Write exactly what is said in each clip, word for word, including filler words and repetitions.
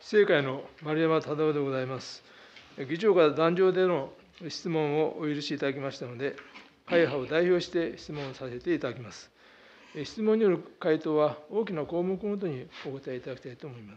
政会の丸山忠夫でございます。議長から壇上での質問をお許しいただきましたので、会派を代表して質問をさせていただきます。質問による回答は大きな項目ごとにお答えいただきたいと思います。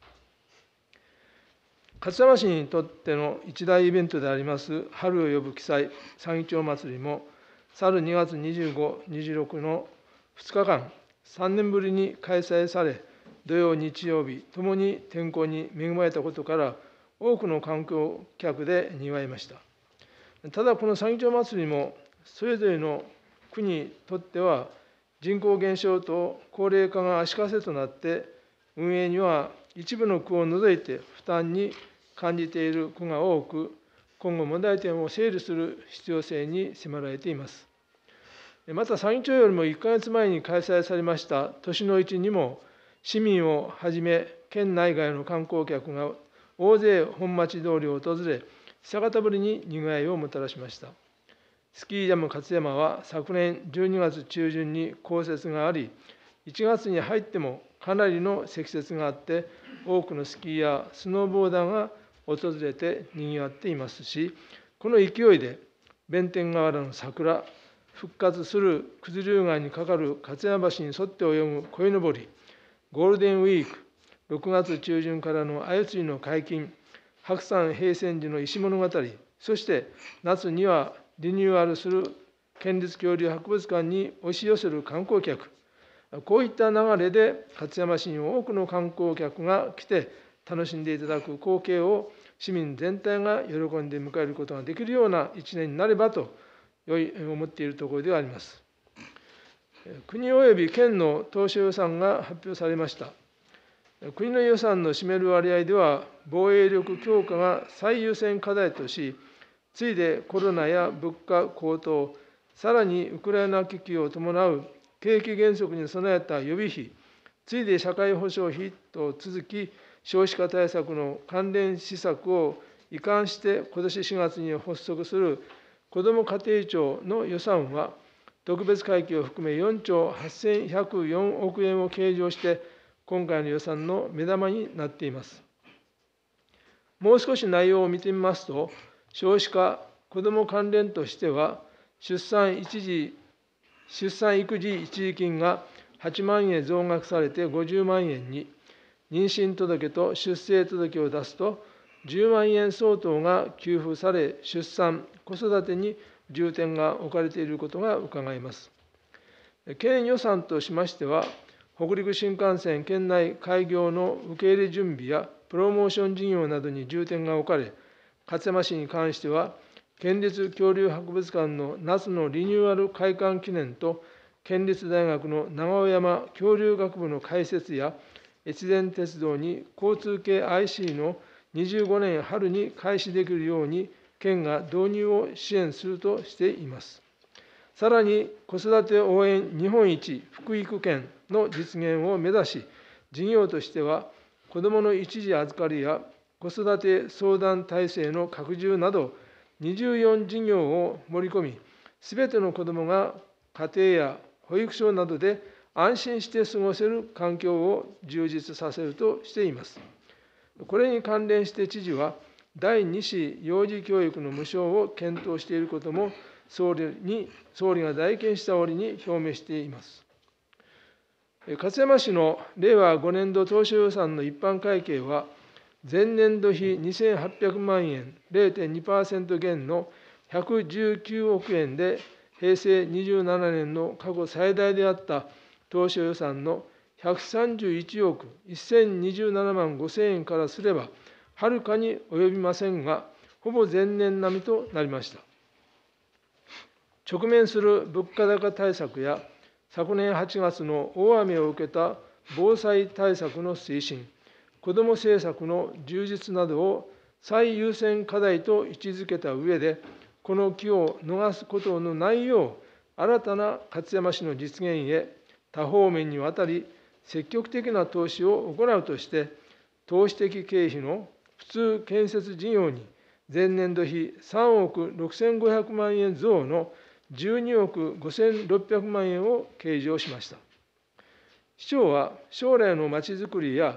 勝山市にとっての一大イベントであります春を呼ぶ奇祭、左義長まつりも、去るにがつにじゅうご、にじゅうろくのふつかかん、さんねんぶりに開催され、土曜、日曜日ともに天候に恵まれたことから、多くの観光客でにぎわいました。ただ、この左義長まつりも、それぞれの区にとっては、人口減少と高齢化が足かせとなって、運営には一部の区を除いて負担に感じている区が多く、今後、問題点を整理する必要性に迫られています。また、左義長よりもいっかげつまえに開催されました年の市にも、市民をはじめ、県内外の観光客が大勢本町通りを訪れ、久方ぶりににぎわいをもたらしました。スキージャム勝山は昨年じゅうにがつちゅうじゅんに降雪があり、いちがつに入ってもかなりの積雪があって、多くのスキーやスノーボーダーが訪れてにぎわっていますし、この勢いで弁天河原の桜、復活する九頭竜川に架かる勝山橋に沿って泳ぐ鯉のぼり、ゴールデンウィーク、ろくがつちゅうじゅんからの鮎釣りの解禁、白山平泉寺の石物語、そして夏にはリニューアルする県立恐竜博物館に押し寄せる観光客、こういった流れで勝山市に多くの観光客が来て楽しんでいただく光景を市民全体が喜んで迎えることができるような一年になればと思っているところではあります。国及び県の当初予算が発表されました。国の予算の占める割合では、防衛力強化が最優先課題とし、次いでコロナや物価高騰、さらにウクライナ危機を伴う景気減速に備えた予備費、次いで社会保障費と続き、少子化対策の関連施策を移管して、今年しがつに発足するこども家庭庁の予算は、特別会計を含めよんちょうはっせんひゃくよんおくえんを計上して、今回の予算の目玉になっています。もう少し内容を見てみますと、少子化、子ども関連としては、出産一時出産育児一時金がはちまんえん増額されてごじゅうまんえんに、妊娠届と出生届を出すと、じゅうまんえん相当が給付され、出産、子育てに重点が置かれていることが伺えます。県予算としましては、北陸新幹線県内開業の受け入れ準備やプロモーション事業などに重点が置かれ、勝山市に関しては、県立恐竜博物館の夏のリニューアル開館記念と、県立大学の長尾山恐竜学部の開設や、越前鉄道に交通系 アイシー のにじゅうごねん春に開始できるように、県が導入を支援するとしています。さらに、子育て応援日本一福育県の実現を目指し、事業としては、子どもの一時預かりや子育て相談体制の拡充など、にじゅうよん事業を盛り込み、すべての子どもが家庭や保育所などで安心して過ごせる環境を充実させるとしています。これに関連して知事は、だいに子幼児教育の無償を検討していることも総理に、総理が代見した折に表明しています。勝山市のれいわごねんど当初予算の一般会計は、前年度比にせんはっぴゃくまんえん、れいてんにパーセント 減のひゃくじゅうきゅうおくえんで、へいせいにじゅうななねんの過去最大であった当初予算のひゃくさんじゅういちおくせんにじゅうななまんごせんえんからすれば、はるかに及びませんが、ほぼ前年並みとなりました。直面する物価高対策や、昨年はちがつの大雨を受けた防災対策の推進、子ども政策の充実などを最優先課題と位置づけた上で、この機を逃すことのないよう、新たな勝山市の実現へ、多方面にわたり積極的な投資を行うとして、投資的経費の普通建設事業に前年度比さんおくろくせんごひゃくまんえん増のじゅうにおくごせんろっぴゃくまんえんを計上しました。市長は将来のまちづくりや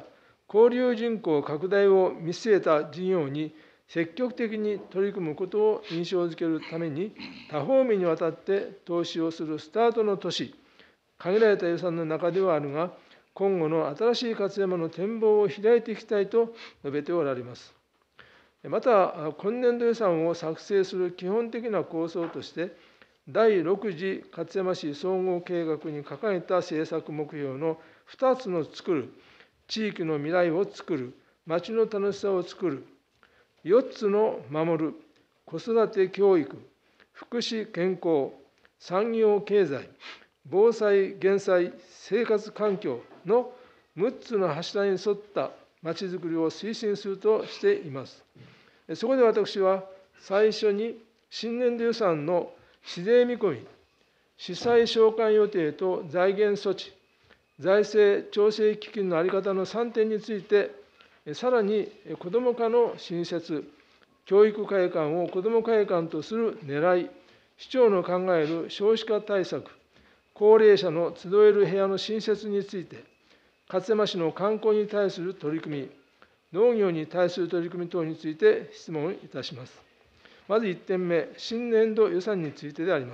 交流人口拡大を見据えた事業に積極的に取り組むことを印象づけるために、多方面にわたって投資をするスタートの年、限られた予算の中ではあるが、今後の新しい勝山の展望を開いていきたいと述べておられます。また、今年度予算を作成する基本的な構想として、だいろく次勝山市総合計画に掲げた政策目標のふたつのつくる、地域の未来をつくる、町の楽しさをつくる、よっつの守る、子育て教育、福祉健康、産業経済、防災減災、生活環境のむっつの柱に沿ったまちづくりを推進するとしています。そこで私は最初に新年度予算の市税見込み、市債償還予定と財源措置、財政調整基金の在り方のさんてんについて、さらに子ども課の新設、教育会館を子ども会館とする狙い、市長の考える少子化対策、高齢者の集える部屋の新設について、勝山市の観光に対する取り組み、農業に対する取り組み等について質問いたします。まずいってんめ、新年度予算についてであります。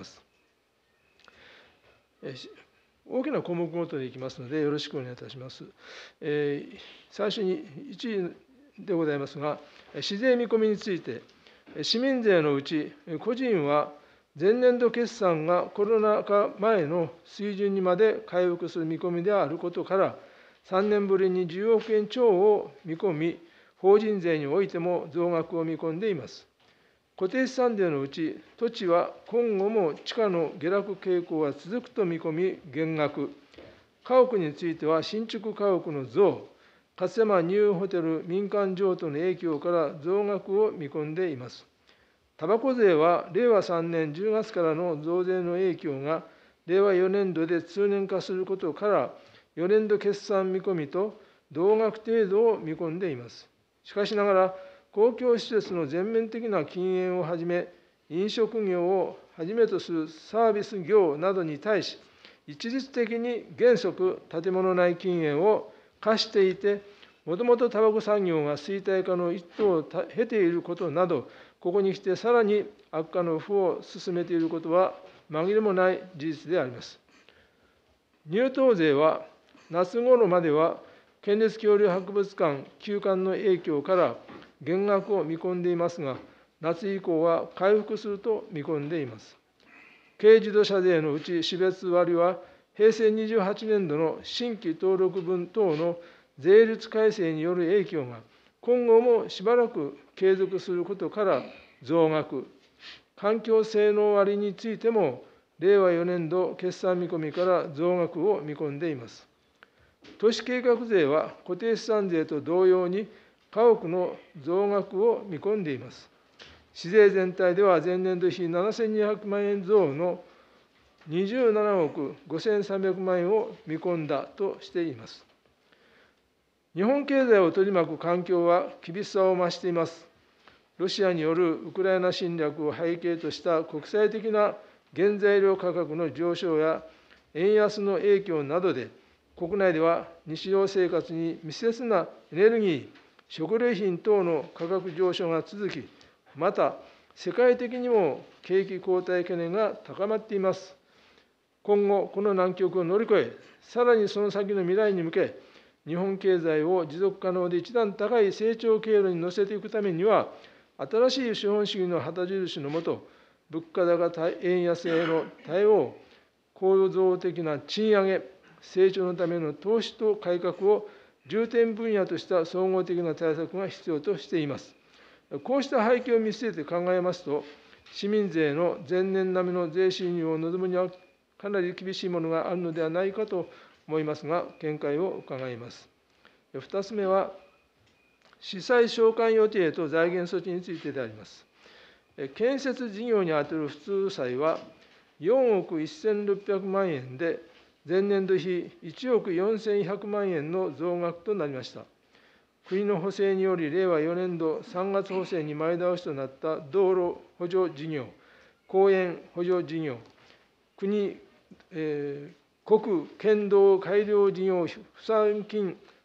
大きな項目ごとでいきますので、よろしくお願いいたします。えー、最初にいちいでございますが、市税見込みについて、市民税のうち、個人は前年度決算がコロナ禍前の水準にまで回復する見込みであることから、さんねんぶりにじゅうおくえん超を見込み、法人税においても増額を見込んでいます。固定資産税のうち、土地は今後も地価の下落傾向が続くと見込み減額、家屋については新築家屋の増、勝山ニューホテル民間譲渡の影響から増額を見込んでいます。たばこ税はれいわさんねんじゅうがつからの増税の影響がれいわよねん度で通年化することから、よねん度決算見込みと同額程度を見込んでいます。しかしながら、公共施設の全面的な禁煙をはじめ、飲食業をはじめとするサービス業などに対し、一律的に原則建物内禁煙を課していて、もともとタバコ産業が衰退化の一途を経ていることなど、ここに来てさらに悪化の負を進めていることは紛れもない事実であります。入湯税は夏頃までは県立恐竜博物館休館の影響から減額を見込んでいますが、夏以降は回復すると見込んでいます。軽自動車税のうち種別割は、へいせいにじゅうはちねん度の新規登録分等の税率改正による影響が今後もしばらく継続することから増額、環境性能割についてもれいわよねん度決算見込みから増額を見込んでいます。都市計画税は固定資産税と同様に家屋の増額を見込んでいます。市税全体では前年度比ななせんにひゃくまんえん増のにじゅうななおくごせんさんびゃくまんえんを見込んだとしています。日本経済を取り巻く環境は厳しさを増しています。ロシアによるウクライナ侵略を背景とした国際的な原材料価格の上昇や円安の影響などで、国内では日常生活に密接なエネルギー、食料品等の価格上昇が続き、また世界的にも景気後退懸念が高まっています。今後、この難局を乗り越え、さらにその先の未来に向け、日本経済を持続可能で一段高い成長経路に乗せていくためには、新しい資本主義の旗印のもと、物価高円安への対応、構造的な賃上げ、成長のための投資と改革を重点分野とした総合的な対策が必要としています。こうした背景を見据えて考えますと、市民税の前年並みの税収入を望むにはかなり厳しいものがあるのではないかと思いますが、見解を伺います。二つ目は、市債償還予定と財源措置についてであります。建設事業に充てる普通債はよんおくせんろっぴゃくまんえんで、前年度比いちおくよんせんひゃくまんえんの増額となりました。国の補正により、れいわよねん度さんがつ補正に前倒しとなった道路補助事業、公園補助事業、国、えー、国県道改良事業負担金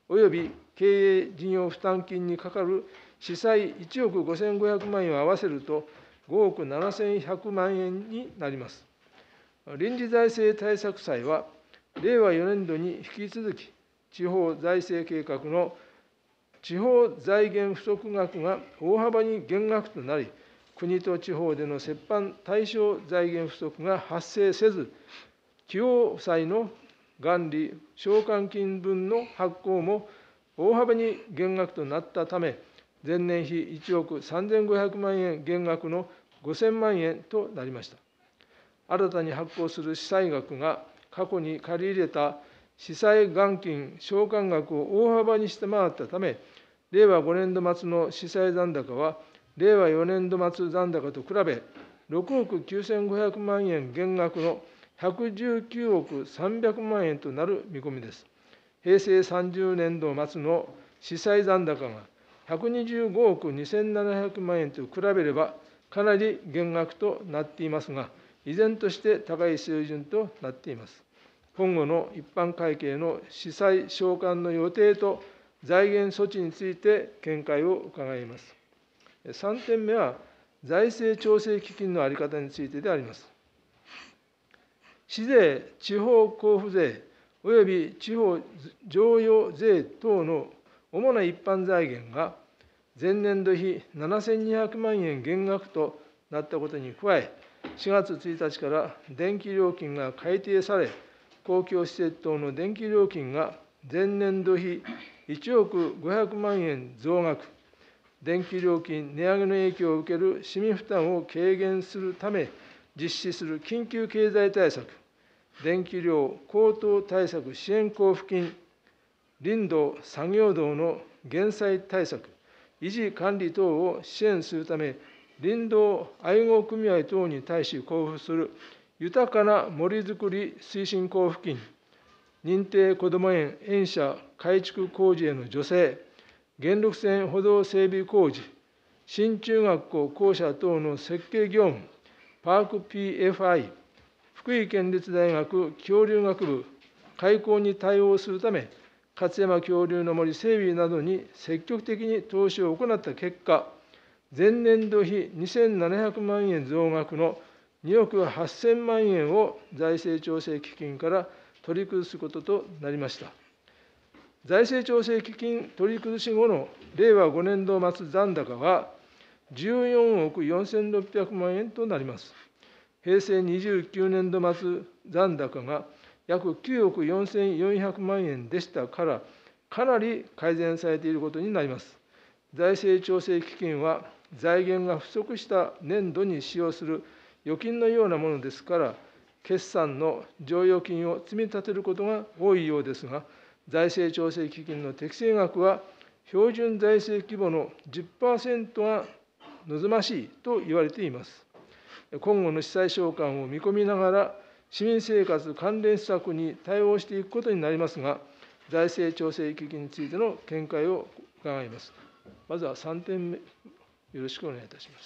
および経営事業負担金にかかる子債いちおくごせんごひゃくまんえんを合わせるとごおくななせんひゃくまんえんになります。臨時財政対策債は、れいわよねんどに引き続き、地方財政計画の地方財源不足額が大幅に減額となり、国と地方での折半対象財源不足が発生せず、地方債の元利償還金分の発行も大幅に減額となったため、前年比いちおくさんぜんごひゃくまんえん減額のごせんまんえんとなりました。新たに発行する資債額が過去に借り入れた資産元金償還額を大幅に下回ったため、れいわごねんど末の資産残高は、れいわよねんど末残高と比べ、ろくおくきゅうせんごひゃくまんえん減額のひゃくじゅうきゅうおくさんびゃくまんえんとなる見込みです。へいせいさんじゅうねんど末の資産残高がひゃくにじゅうごおくにせんななひゃくまんえんと比べれば、かなり減額となっていますが、依然として高い水準となっています。今後の一般会計の資産償還の予定と財源措置について見解を伺います。さんてんめは、財政調整基金の在り方についてであります。市税、地方交付税、および地方譲与税等の主な一般財源が、前年度比ななせんにひゃくまんえん減額となったことに加え、しがつついたちから電気料金が改定され、公共施設等の電気料金が前年度比いちおくごひゃくまんえん増額、電気料金値上げの影響を受ける市民負担を軽減するため、実施する緊急経済対策、電気料高騰対策支援交付金、林道・作業道の減災対策、維持管理等を支援するため、林道愛護組合等に対し交付する豊かな森づくり推進交付金、認定こども園園舎改築工事への助成、原六線歩道整備工事、新中学校校舎等の設計業務、パーク ピーエフアイ、福井県立大学恐竜学部開校に対応するため、勝山恐竜の森整備などに積極的に投資を行った結果、前年度比にせんななひゃくまんえん増額のにおくはっせんまんえんを財政調整基金から取り崩すこととなりました。財政調整基金取り崩し後のれいわごねんど末残高はじゅうよんおくよんせんろっぴゃくまんえんとなります。へいせいにじゅうきゅうねんど末残高が約きゅうおくよんせんよんひゃくまんえんでしたから、かなり改善されていることになります。財政調整基金は、財源が不足した年度に使用する預金のようなものですから、決算の剰余金を積み立てることが多いようですが、財政調整基金の適正額は、標準財政規模の じゅっパーセント が望ましいと言われています。今後の資産償還を見込みながら、市民生活関連施策に対応していくことになりますが、財政調整基金についての見解を伺います。まずはさんてんめ、よろしくお願いいたします。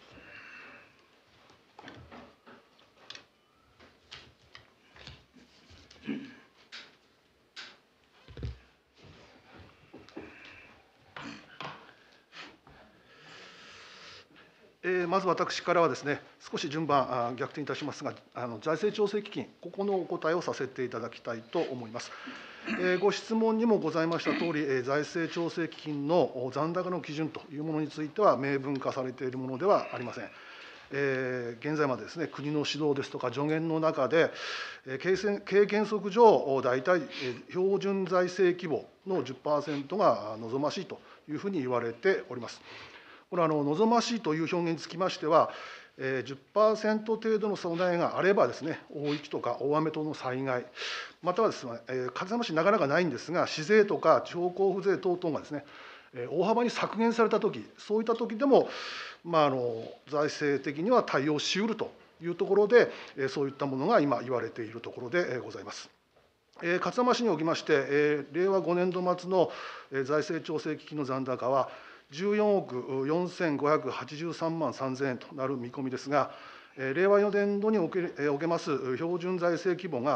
えー、まず私からはですね、少し順番逆転いたしますが、あの財政調整基金、ここのお答えをさせていただきたいと思います。えー、ご質問にもございましたとおり、えー、財政調整基金の残高の基準というものについては、明文化されているものではありません。えー、現在までですね、国の指導ですとか助言の中で、えー、経験則上、大体、えー、標準財政規模の じゅっパーセント が望ましいというふうに言われております。これはあの望ましいという表現につきましては、えー、じゅっパーセント 程度の備えがあればですね、大雪とか大雨等の災害、またはですね、えー、勝山市なかなかないんですが、市税とか地方交付税等々がですね、えー、大幅に削減されたとき、そういったときでも、まあ、あの財政的には対応しうるというところで、えー、そういったものが今言われているところでございます。えー、勝山市におきまして、えー、れいわごねんど末の財政調整基金の残高は、じゅうよんおくよんせんごひゃくはちじゅうさんまんさんぜんえんとなる見込みですが、れいわよねんどにおけおけます標準財政規模が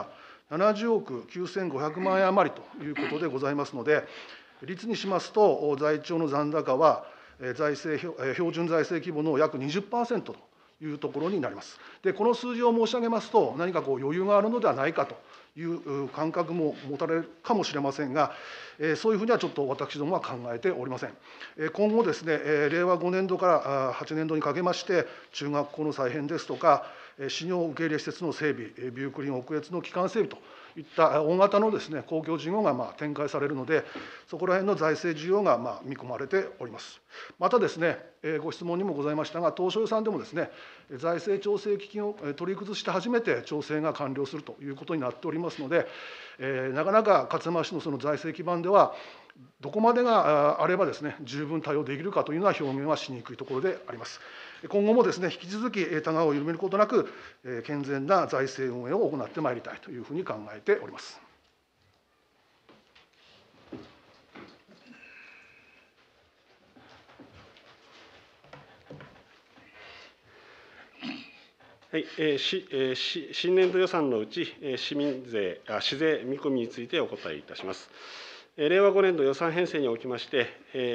ななじゅうおくきゅうせんごひゃくまんえん余りということでございますので、率にしますと、財庁の残高は、財政標準財政規模の約 にじゅっパーセント というところになります。で、この数字を申し上げますと、何かこう余裕があるのではないかという感覚も持たれるかもしれませんが、そういうふうにはちょっと私どもは考えておりません。今後ですね、令和ごねんどからはちねんどにかけまして、中学校の再編ですとか、泌尿受け入れ施設の整備、ビュークリン奥越の基幹整備といった大型のですね、公共事業がまあ展開されるので、そこら辺の財政需要がまあ見込まれております。またですね、ご質問にもございましたが、当初予算でもですね、財政調整基金を取り崩して初めて調整が完了するということになっておりますので、なかなか勝山市のその財政基盤では、どこまでがあればですね、十分対応できるかというのは表現はしにくいところであります。今後もですね、引き続き他側を緩めることなく、健全な財政運営を行ってまいりたいというふうに考えております。 はい、えーしえー、し新年度予算のうち、市民税あ、市税見込みについてお答えいたします。令和ごねん度予算編成におきまして、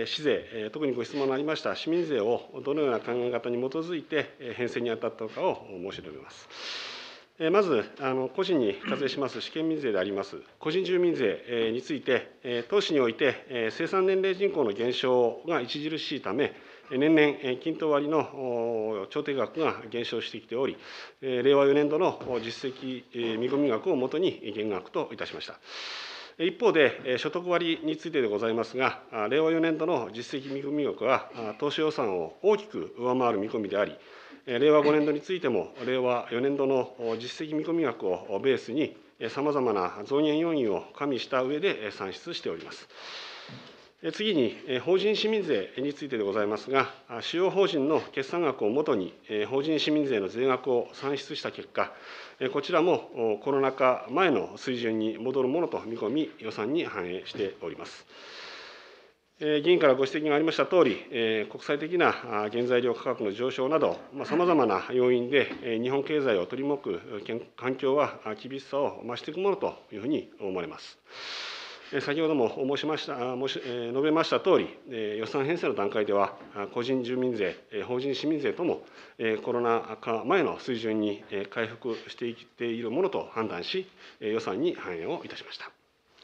市税、特にご質問のありました市民税をどのような考え方に基づいて編成に当たったのかを申し述べます。まず、あの個人に課税します試験民税であります個人住民税について、当市において生産年齢人口の減少が著しいため、年々、均等割の調停額が減少してきており、令和よねん度の実績見込み額をもとに減額といたしました。一方で、所得割についてでございますが、令和よねん度の実績見込み額は、当初予算を大きく上回る見込みであり、令和ごねん度についても、令和よねん度の実績見込み額をベースに、さまざまな増減要因を加味した上で算出しております。次に、法人市民税についてでございますが、主要法人の決算額をもとに、法人市民税の税額を算出した結果、こちらもコロナ禍前の水準に戻るものと見込み、予算に反映しております。議員からご指摘がありましたとおり、国際的な原材料価格の上昇など、さまざまな要因で日本経済を取り巻く環境は厳しさを増していくものというふうに思われます。先ほども申しました申し述べましたとおり、予算編成の段階では、個人住民税、法人市民税ともコロナ禍前の水準に回復していっているものと判断し、予算に反映をいたしました。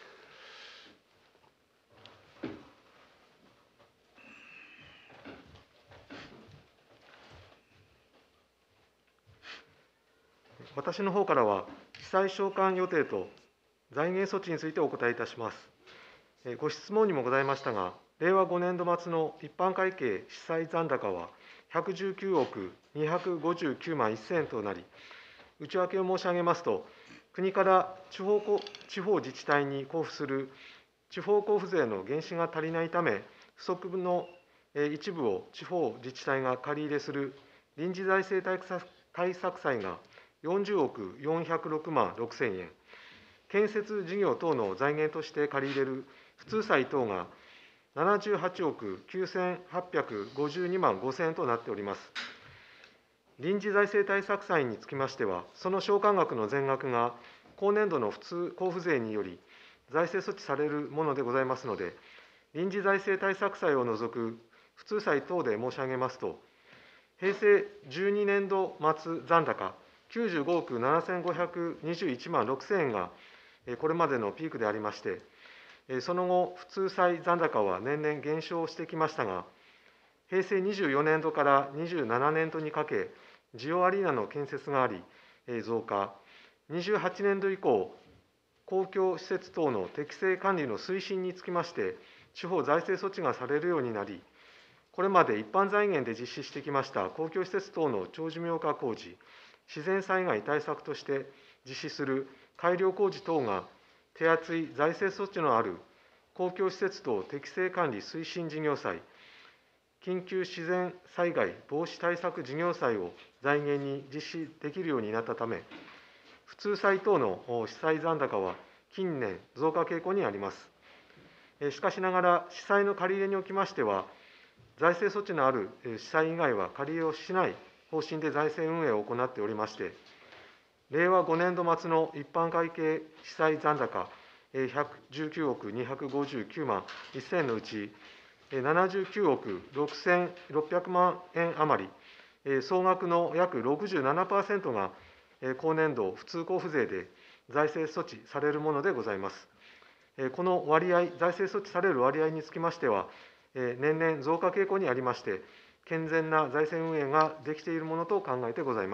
私の方からは、記載償還予定と財源措置についてお答えいたします。ご質問にもございましたが、令和ごねん度末の一般会計記載残高はひゃくじゅうきゅうおくにひゃくごじゅうきゅうまんせんえんとなり、内訳を申し上げますと、国から地方地方自治体に交付する地方交付税の原資が足りないため、不足の一部を地方自治体が借り入れする臨時財政対策債がよんじゅうおくよんひゃくろくまんろくせんえん、建設事業等の財源として借り入れる普通債等がななじゅうはちおくきゅうせんはっぴゃくごじゅうにまんごせんえんとなっております。臨時財政対策債につきましては、その償還額の全額が後年度の普通交付税により財政措置されるものでございますので、臨時財政対策債を除く普通債等で申し上げますと、平成じゅうにねん度末残高きゅうじゅうごおくななせんごひゃくにじゅういちまんろくせんえんがこれまでのピークでありまして、その後、普通債残高は年々減少してきましたが、平成にじゅうよねん度からにじゅうななねん度にかけ、ジオアリーナの建設があり、増加、にじゅうはちねん度以降、公共施設等の適正管理の推進につきまして、地方財政措置がされるようになり、これまで一般財源で実施してきました公共施設等の長寿命化工事、自然災害対策として実施する改良工事等が手厚い財政措置のある公共施設等適正管理推進事業債、緊急自然災害防止対策事業債を財源に実施できるようになったため、普通債等の記載残高は近年増加傾向にあります。しかしながら、記載の借り入れにおきましては、財政措置のある記載以外は借り入れをしない方針で財政運営を行っておりまして、 れいわごねんど末の一般会計記載残高ひゃくじゅうきゅうおくにひゃくごじゅうきゅうまんせんえんのうち、ななじゅうきゅうおくろくせんろっぴゃくまんえん余り、総額の約 ろくじゅうななパーセント が今年度普通交付税で財政措置されるものでございます。この割合、財政措置される割合につきましては、年々増加傾向にありまして、健全な財政運営ができているものと考えてございます。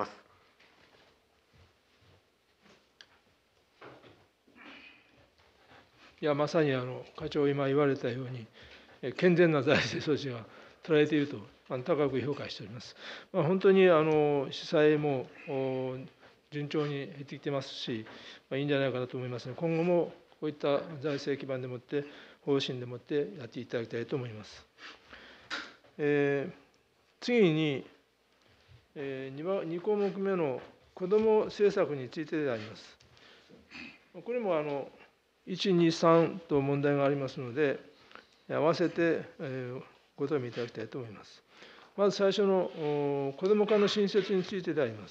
いや、まさにあの課長、今言われたように、健全な財政措置が取られていると、高く評価しております。まあ、本当にあの主催も順調に減ってきてますし、まあ、いいんじゃないかなと思いますので、今後もこういった財政基盤でもって、方針でもってやっていただきたいと思います。えー、次に、えー、に項目目の子ども政策についてであります。これもあのいち、に、さんと問題がありますので、合わせてご答弁いただきたいと思います。まず最初の子ども課の新設についてであります。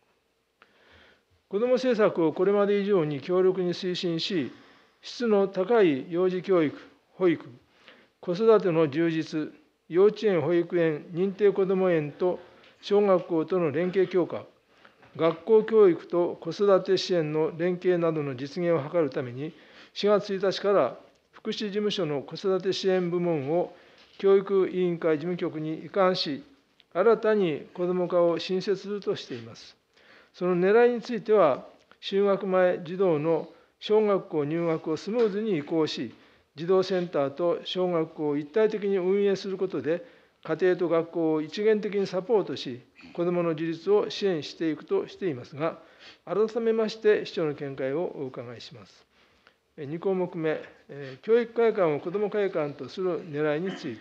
子ども政策をこれまで以上に強力に推進し、質の高い幼児教育、保育、子育ての充実、幼稚園、保育園、認定こども園と小学校との連携強化、学校教育と子育て支援の連携などの実現を図るために、しがつついたちから福祉事務所の子育て支援部門を教育委員会事務局に移管し、新たに子ども課を新設するとしています。その狙いについては、就学前児童の小学校入学をスムーズに移行し、児童センターと小学校を一体的に運営することで、家庭と学校を一元的にサポートし、子どもの自立を支援していくとしていますが、改めまして市長の見解をお伺いします。に項目目、教育会館を子ども会館とする狙いについて、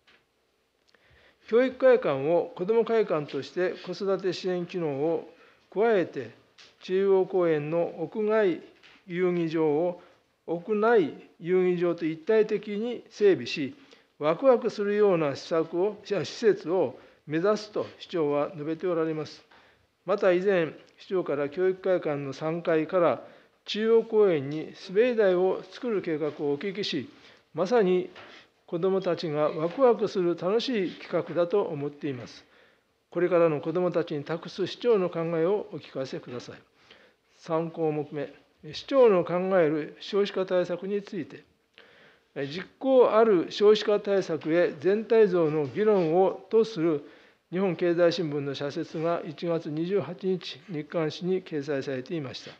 教育会館を子ども会館として子育て支援機能を加えて、中央公園の屋外遊技場を屋内遊技場と一体的に整備し、ワクワクするような施策を施設を目指すと市長は述べておられます。また以前、市長から教育会館のさんがいから中央公園に滑り台を作る計画をお聞きし、まさに子どもたちがワクワクする楽しい企画だと思っています。これからの子どもたちに託す市長の考えをお聞かせください。さん項目目、市長の考える少子化対策について、実効ある少子化対策へ全体像の議論をとする日本経済新聞の社説がいちがつにじゅうはちにち、日刊紙に掲載されていました。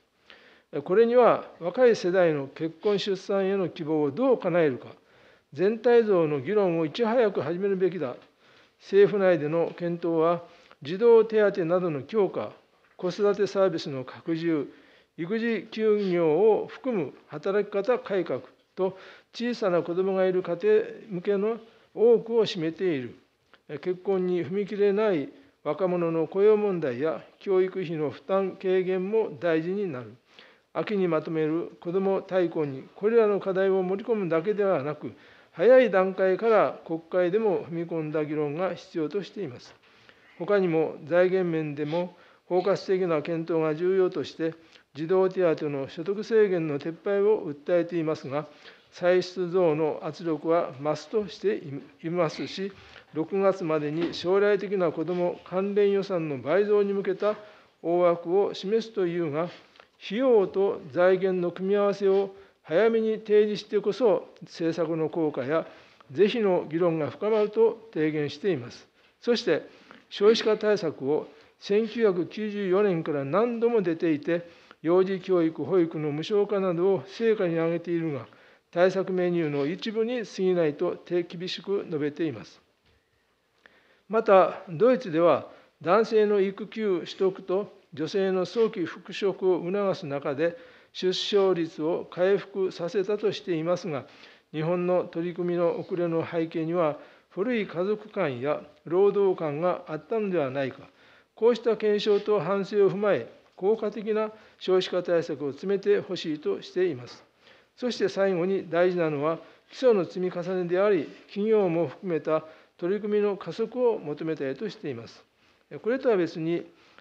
これには、若い世代の結婚・出産への希望をどう叶えるか、全体像の議論をいち早く始めるべきだ。政府内での検討は、児童手当などの強化、子育てサービスの拡充、育児休業を含む働き方改革と、小さな子どもがいる家庭向けの多くを占めている。結婚に踏み切れない若者の雇用問題や教育費の負担軽減も大事になる。秋にまとめる子ども大綱にこれらの課題を盛り込むだけではなく、早い段階から国会でも踏み込んだ議論が必要としています。ほかにも財源面でも包括的な検討が重要として、児童手当の所得制限の撤廃を訴えていますが、歳出増の圧力は増すとしていますし、ろくがつまでに将来的な子ども関連予算の倍増に向けた大枠を示すというが、費用と財源の組み合わせを早めに提示してこそ、政策の効果や是非の議論が深まると提言しています。そして、少子化対策をせんきゅうひゃくきゅうじゅうよねんから何度も出ていて、幼児教育・保育の無償化などを成果に挙げているが、対策メニューの一部に過ぎないと厳しく述べています。また、ドイツでは男性の育休取得と女性の早期復職を促す中で、出生率を回復させたとしていますが、日本の取り組みの遅れの背景には、古い家族観や労働観があったのではないか、こうした検証と反省を踏まえ、効果的な少子化対策を詰めてほしいとしています。そして最後に大事なのは、基礎の積み重ねであり、企業も含めた取り組みの加速を求めたいとしています。これとは別に、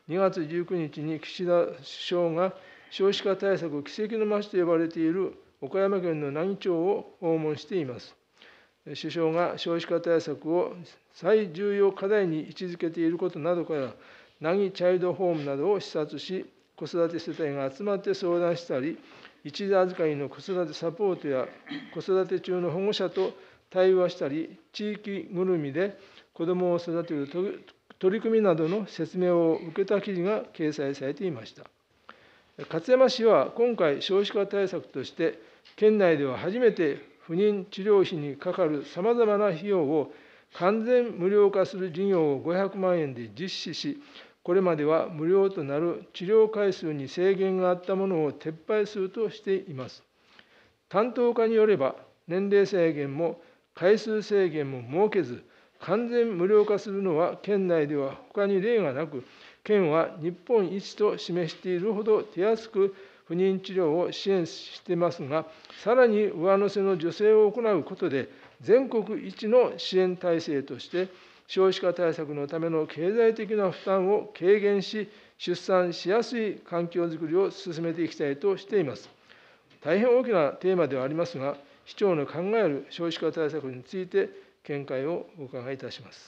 にがつじゅうくにちに岸田首相が少子化対策奇跡の町と呼ばれている岡山県の奈義町を訪問しています。首相が少子化対策を最重要課題に位置づけていることなどから、奈義チャイルドホームなどを視察し、子育て世帯が集まって相談したり、一時預かりの子育てサポートや子育て中の保護者と対話したり、地域ぐるみで子どもを育てる取り組みなどの説明を受けた記事が掲載されていました。勝山市は今回、少子化対策として、県内では初めて不妊治療費にかかるさまざまな費用を完全無料化する事業をごひゃくまんえんで実施し、これまでは無料となる治療回数に制限があったものを撤廃するとしています。担当課によれば、年齢制限も回数制限も設けず、完全無料化するのは県内では他に例がなく、県は日本一と示しているほど手厚く不妊治療を支援していますが、さらに上乗せの助成を行うことで、全国一の支援体制として、少子化対策のための経済的な負担を軽減し、出産しやすい環境づくりを進めていきたいとしています。大変大きなテーマではありますが、市長の考える少子化対策について見解をお伺いいたします。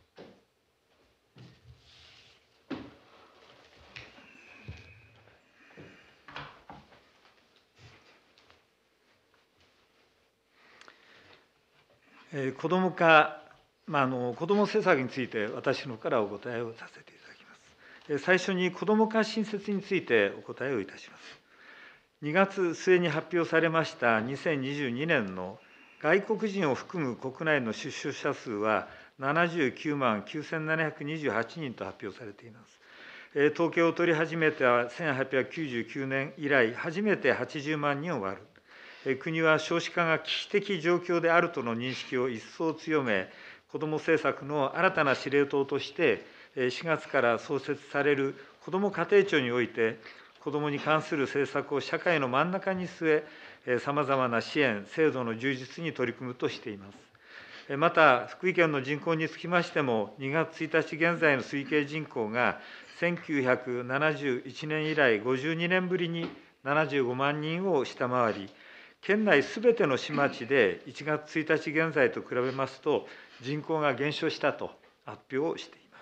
えー、子ども化、まあ、あの子ども政策について私の方からお答えをさせていただきます。えー、最初に子ども化新設についてお答えをいたします。にがつ末に発表されましたにせんにじゅうにねんの外国人を含む国内の出生者数はななじゅうきゅうまんきゅうせんななひゃくにじゅうはちにんと発表されています。えー、統計を取り始めたせんはっぴゃくきゅうじゅうきゅうねん以来、初めてはちじゅうまんにんを割る。国は少子化が危機的状況であるとの認識を一層強め、子ども政策の新たな司令塔として、しがつから創設されるこども家庭庁において、子どもに関する政策を社会の真ん中に据え、さまざまな支援、制度の充実に取り組むとしています。また、福井県の人口につきましても、にがつついたち現在の推計人口が、せんきゅうひゃくななじゅういちねん以来、ごじゅうにねんぶりにななじゅうごまんにんを下回り、県内すべての市町でいちがつついたち現在と比べますと、人口が減少したと発表しています。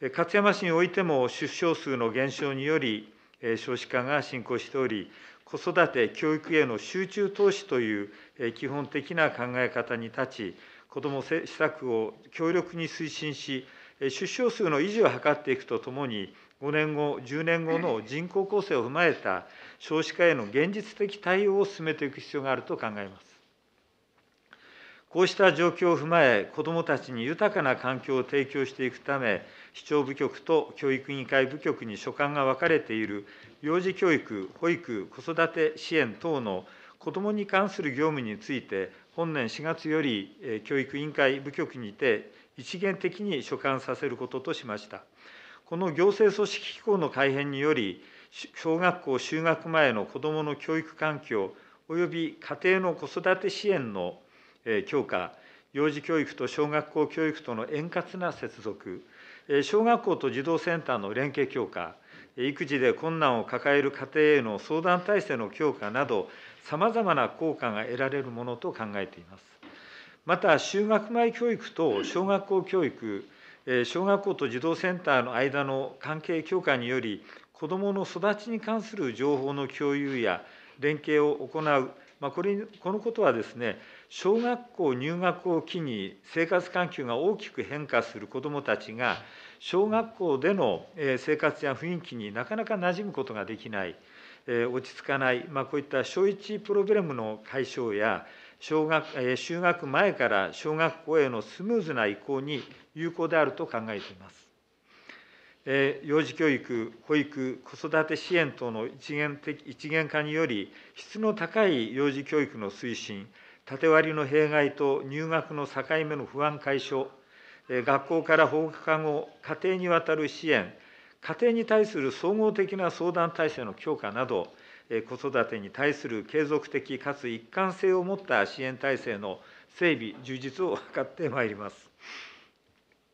勝山市においても、出生数の減少により、少子化が進行しており、子育て・教育への集中投資という基本的な考え方に立ち、子ども施策を強力に推進し、出生数の維持を図っていくとともに、ごねんご、じゅうねんごの人口構成を踏まえた少子化への現実的対応を進めていく必要があると考えます。こうした状況を踏まえ、子どもたちに豊かな環境を提供していくため、市長部局と教育委員会部局に所管が分かれている幼児教育、保育、子育て支援等の子どもに関する業務について、本年しがつより教育委員会部局にて一元的に所管させることとしました。この行政組織機構の改編により、小学校就学前の子どもの教育環境および家庭の子育て支援の強化、幼児教育と小学校教育との円滑な接続、小学校と児童センターの連携強化、育児で困難を抱える家庭への相談体制の強化など、さまざまな効果が得られるものと考えています。また、就学前教育と小学校教育、小学校と児童センターの間の関係強化により、子どもの育ちに関する情報の共有や連携を行う、まあ、これこのことはですね、小学校入学を機に生活環境が大きく変化する子どもたちが、小学校での生活や雰囲気になかなか馴染むことができない、落ち着かない、まあ、こういった小いちプログラムの解消や、小学就学前から小学校へのスムーズな移行に有効であると考えています。幼児教育、保育、子育て支援等の一元的一元化により、質の高い幼児教育の推進、縦割りの弊害と入学の境目の不安解消、学校から放課後、家庭にわたる支援、家庭に対する総合的な相談体制の強化など、子育てに対する継続的かつ一貫性を持った支援体制の整備、充実を図ってまいります。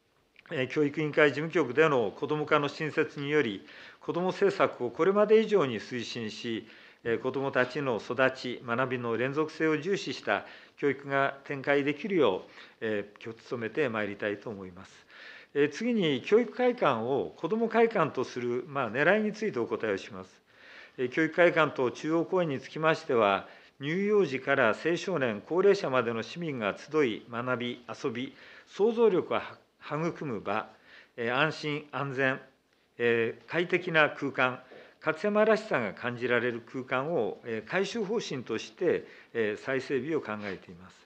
教育委員会事務局での子ども課の新設により、子ども政策をこれまで以上に推進し、子どもたちの育ち、学びの連続性を重視した教育が展開できるよう、努めてまいりたいと思います。次に、教育会館を子ども会館とする、まあ、狙いについてお答えをします。教育会館と中央公園につきましては、乳幼児から青少年、高齢者までの市民が集い、学び、遊び、想像力を育む場、安心・安全、快適な空間、勝山らしさが感じられる空間を改修方針として再整備を考えています。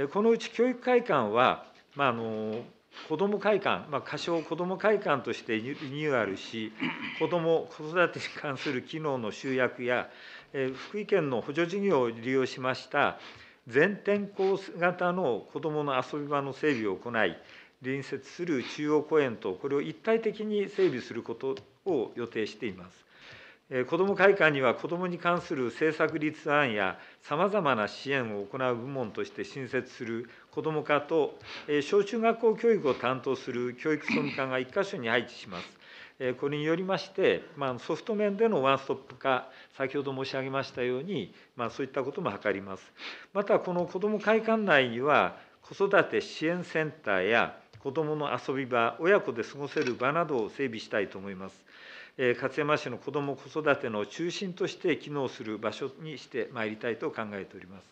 このうち教育会館は、まあ、あの子ども会館、まあ、仮称子ども会館としてリニューアルし、子ども・子育てに関する機能の集約や、福井県の補助事業を利用しました全天候型の子どもの遊び場の整備を行い、隣接する中央公園とこれを一体的に整備することを予定しています。子ども会館には子どもに関する政策立案やさまざまな支援を行う部門として新設する子ども課と、小中学校教育を担当する教育総務課が一箇所に配置します。これによりまして、まあ、ソフト面でのワンストップ化、先ほど申し上げましたように、まあ、そういったことも図ります。また、この子ども会館内には、子育て支援センターや子どもの遊び場、親子で過ごせる場などを整備したいと思います。勝山市の子ども・子育ての中心として機能する場所にしてまいりたいと考えております。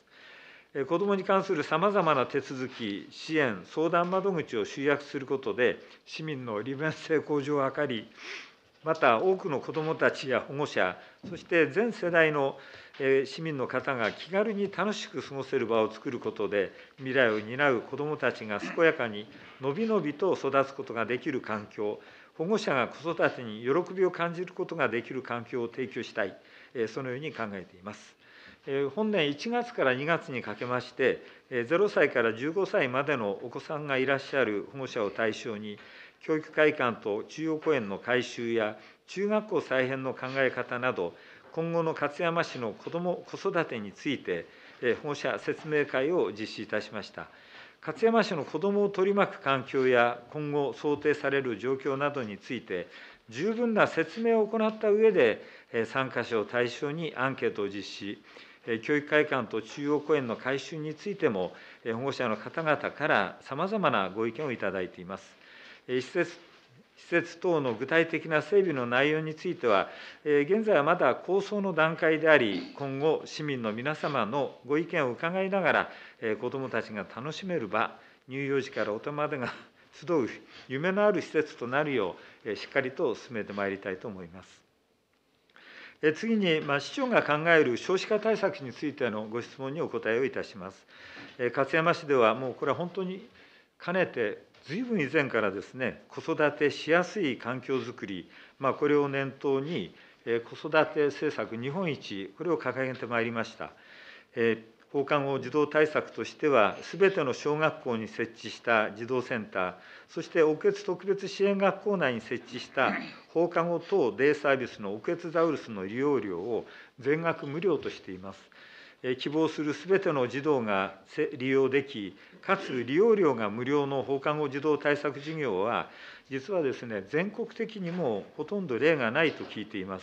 子どもに関するさまざまな手続き、支援、相談窓口を集約することで、市民の利便性向上を図り、また多くの子どもたちや保護者、そして全世代の市民の方が気軽に楽しく過ごせる場を作ることで、未来を担う子どもたちが健やかにのびのびと育つことができる環境、保護者が子育てに喜びを感じることができる環境を提供したい、そのように考えています。本年いちがつからにがつにかけまして、ゼロさいからじゅうごさいまでのお子さんがいらっしゃる保護者を対象に、教育会館と中央公園の改修や、中学校再編の考え方など、今後の勝山市の子ども・子育てについて、保護者説明会を実施いたしました。勝山市の子どもを取り巻く環境や、今後想定される状況などについて、十分な説明を行った上で、参加者を対象にアンケートを実施、教育会館と中央公園の改修についても、保護者の方々からさまざまなご意見をいただいています。施設施設等の具体的な整備の内容については、現在はまだ構想の段階であり、今後、市民の皆様のご意見を伺いながら、子どもたちが楽しめる場、乳幼児から大人までが集う夢のある施設となるよう、しっかりと進めてまいりたいと思います。次に、まあ、市長が考える少子化対策についてのご質問にお答えをいたします。勝山市では、もうこれは本当にかねて、ずいぶん以前からですね、子育てしやすい環境づくり、まあ、これを念頭に、子育て政策日本一、これを掲げてまいりました。放課後児童対策としては、すべての小学校に設置した児童センター、そしておけつ特別支援学校内に設置した放課後等デイサービスのおけつザウルスの利用料を全額無料としています。希望するすべての児童が利用でき、かつ利用料が無料の放課後児童対策事業は、実はですね、全国的にもほとんど例がないと聞いています。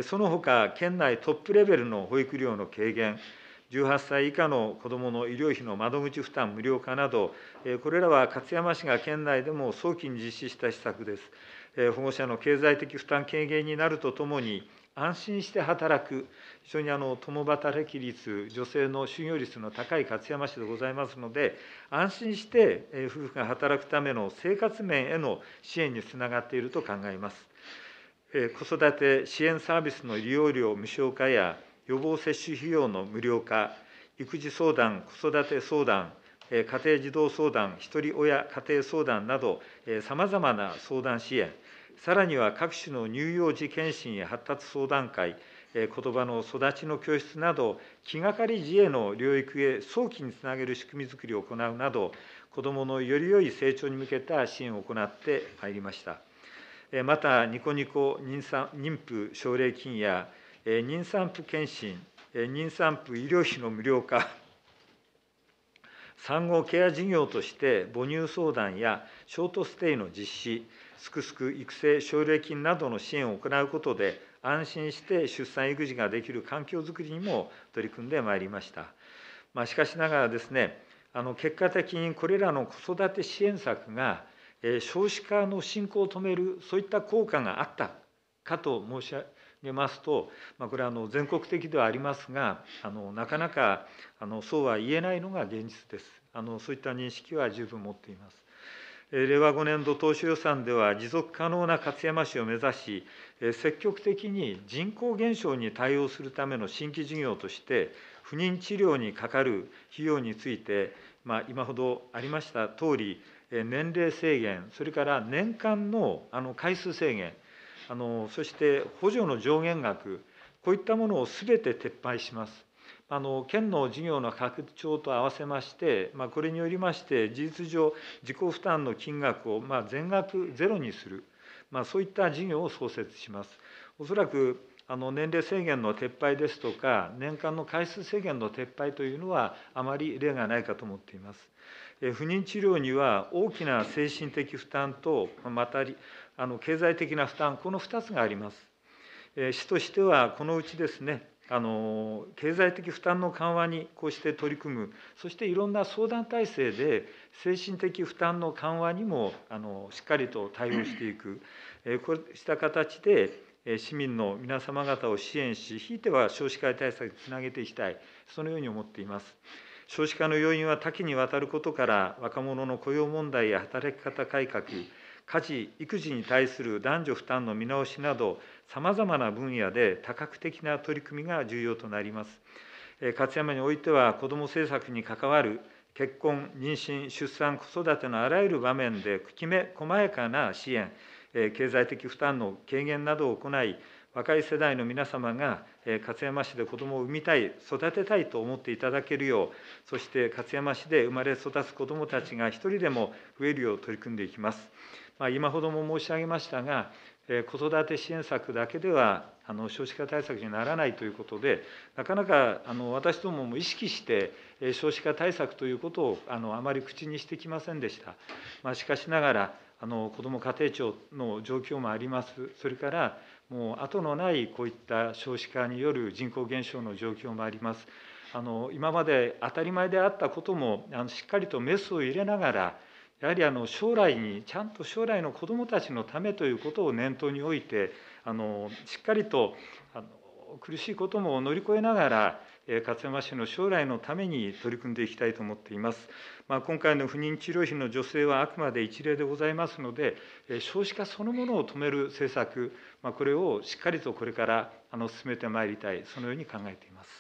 そのほか、県内トップレベルの保育料の軽減、じゅうはっさい以下の子どもの医療費の窓口負担無料化など、これらは勝山市が県内でも早期に実施した施策です。保護者の経済的負担軽減になるとともに、安心して働く、非常にあの共働き率、女性の就業率の高い勝山市でございますので、安心して夫婦が働くための生活面への支援につながっていると考えます。子育て支援サービスの利用料無償化や、予防接種費用の無料化、育児相談、子育て相談、家庭児童相談、ひとり親家庭相談など、さまざまな相談支援、さらには各種の乳幼児健診や発達相談会、言葉の育ちの教室など、気がかり児への療育へ早期につなげる仕組みづくりを行うなど、子どものより良い成長に向けた支援を行ってまいりました。また、ニコニコ妊産妊婦奨励金や、妊産婦健診、妊産婦医療費の無料化、 産後ケア事業として母乳相談やショートステイの実施、すくすく育成奨励金などの支援を行うことで、安心して出産育児ができる環境づくりにも取り組んでまいりました。まあ、しかしながらですね、あの結果的にこれらの子育て支援策が、えー、少子化の進行を止める、そういった効果があったかと申し上げますと、まあ、これはあの全国的ではありますが、あのなかなかあのそうは言えないのが現実です。あのそういった認識は十分持っています。令和ごねん度当初予算では、持続可能な勝山市を目指し、積極的に人口減少に対応するための新規事業として、不妊治療にかかる費用について、まあ、今ほどありましたとおり、年齢制限、それから年間のあの回数制限、あのそして補助の上限額、こういったものをすべて撤廃します。あの県の事業の拡張と合わせまして、まあ、これによりまして、事実上、自己負担の金額をまあ全額ゼロにする、まあ、そういった事業を創設します。おそらくあの年齢制限の撤廃ですとか、年間の回数制限の撤廃というのは、あまり例がないかと思っています。不妊治療には大きな精神的負担と、またあの経済的な負担、このふたつがあります。市としては、このうちですね、あの経済的負担の緩和にこうして取り組む、そしていろんな相談体制で精神的負担の緩和にもあのしっかりと対応していく、こうした形で市民の皆様方を支援し、ひいては少子化対策につなげていきたい、そのように思っています。少子化の要因は多岐にわたることから、若者の雇用問題や働き方改革、家事・育児に対する男女負担の見直しなど、さまざまな分野で多角的な取り組みが重要となります。勝山においては、子ども政策に関わる結婚、妊娠、出産、子育てのあらゆる場面で、きめ細やかな支援、経済的負担の軽減などを行い、若い世代の皆様が勝山市で子どもを産みたい、育てたいと思っていただけるよう、そして勝山市で生まれ育つ子どもたちが一人でも増えるよう取り組んでいきます。まあ、今ほども申し上げましたが、子育て支援策だけではあの少子化対策にならないということで、なかなかあの私どもも意識して少子化対策ということをあのあまり口にしてきませんでした。まあ、しかしながら、あの子ども家庭庁の状況もあります。それからもう後のないこういった少子化による人口減少の状況もあります。あの今まで当たり前であったこともあのしっかりとメスを入れながら、やはりあの将来に、ちゃんと将来の子どもたちのためということを念頭に置いて、あのしっかりとあの苦しいことも乗り越えながら、勝山市の将来のために取り組んでいきたいと思っています。まあ、今回の不妊治療費の助成はあくまで一例でございますので、少子化そのものを止める政策、まあ、これをしっかりとこれからあの進めてまいりたい、そのように考えています。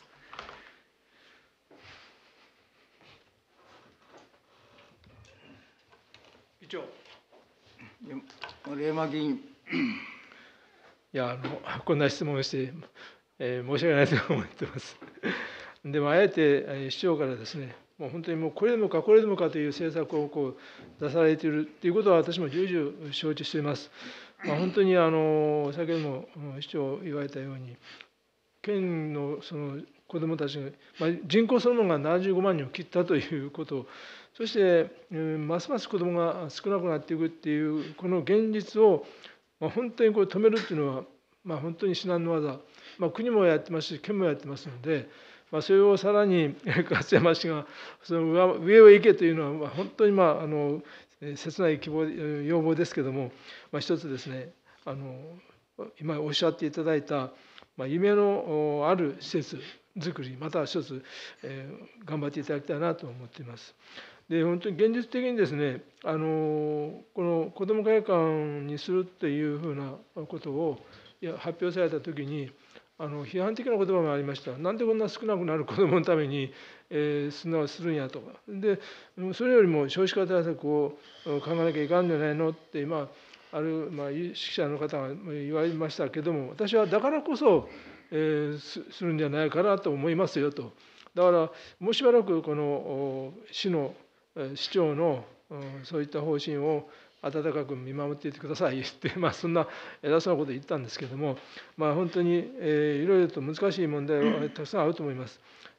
議長。 丸山議員。 いや、あのこんな質問をして、えー、申し訳ないと思っています。でも、あえて市長からですね、もう本当にもうこれでもか、これでもかという政策をこう出されているということは、私も重々承知しています。まあ、本当にあの先ほども市長言われたように、県のその子どもたちが、まあ、人口そのものがななじゅうごまんにんを切ったということ、そして、うん、ますます子どもが少なくなっていくっていう、この現実を、まあ、本当にこれ止めるっていうのは、まあ、本当に至難の業、まあ、国もやってますし、県もやってますので、まあ、それをさらに勝山市がその上を行けというのは、まあ、本当に、まあ、あの切ない希望要望ですけれども、まあ、一つですね、あの今おっしゃっていただいた、まあ、夢のある施設作り、また一つ、えー、頑張っていただきたいなと思っています。で、本当に現実的にですね、あのこの子ども会館にするというふうなことを発表されたときに、あの批判的な言葉もありました。なんでこんな少なくなる子どものために、えー、すなするんやとか。で、それよりも少子化対策を考えなきゃいかんじゃないのって、まあ、ある、まあ、識者の方が言われましたけども、私はだからこそ、えー、す, するんじゃないかなと思いますよと。だから、もうしばらくこの市の市長のそういった方針を温かく見守っていてくださいって、まあ、そんな偉そうなことを言ったんですけれども、まあ、本当に、えー、いろいろと難しい問題はたくさんあると思います。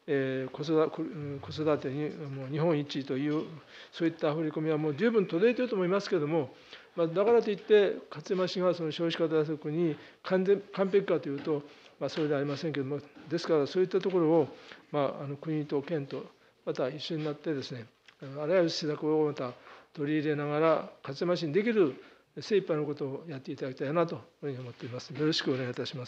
えー、子育子育てにもう日本一という、そういった振り込みはもう十分届いていると思いますけれども、まあ、だからといって、勝山市がその少子化対策に完全完璧かというと、まあ、それではありませんけれども、ですから、そういったところを、まあ、あの国と県と、また一緒になってですね、あらゆる施策をまた取り入れながら、勝山市にできる精一杯のことをやっていただきたいなというふうに思っています。よろしくお願いいたします。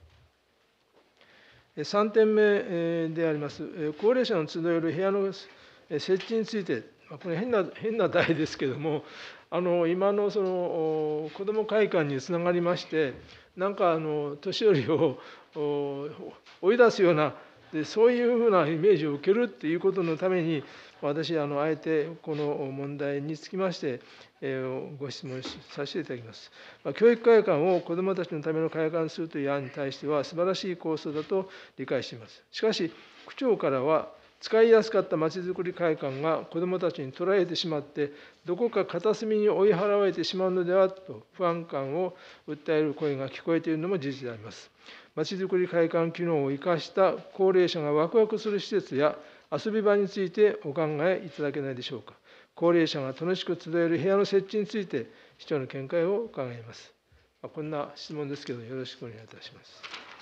さんてんめであります、高齢者の集える部屋の設置について、これ変な、変な題ですけれども、あの今のその子ども会館につながりまして、なんかあの年寄りを追い出すような、でそういうふうなイメージを受けるっていうことのために、私、あのあえてこの問題につきまして、えー、ご質問させていただきます。まあ、教育会館を子どもたちのための会館にするという案に対しては、素晴らしい構想だと理解しています。しかし、区長からは、使いやすかったまちづくり会館が子どもたちに取られてしまって、どこか片隅に追い払われてしまうのではと不安感を訴える声が聞こえているのも事実であります。まちづくり会館機能を生かした高齢者がワクワクする施設や遊び場についてお考えいただけないでしょうか。高齢者が楽しく集える部屋の設置について、市長の見解を伺います。こんな質問ですけど、よろしくお願いいたします。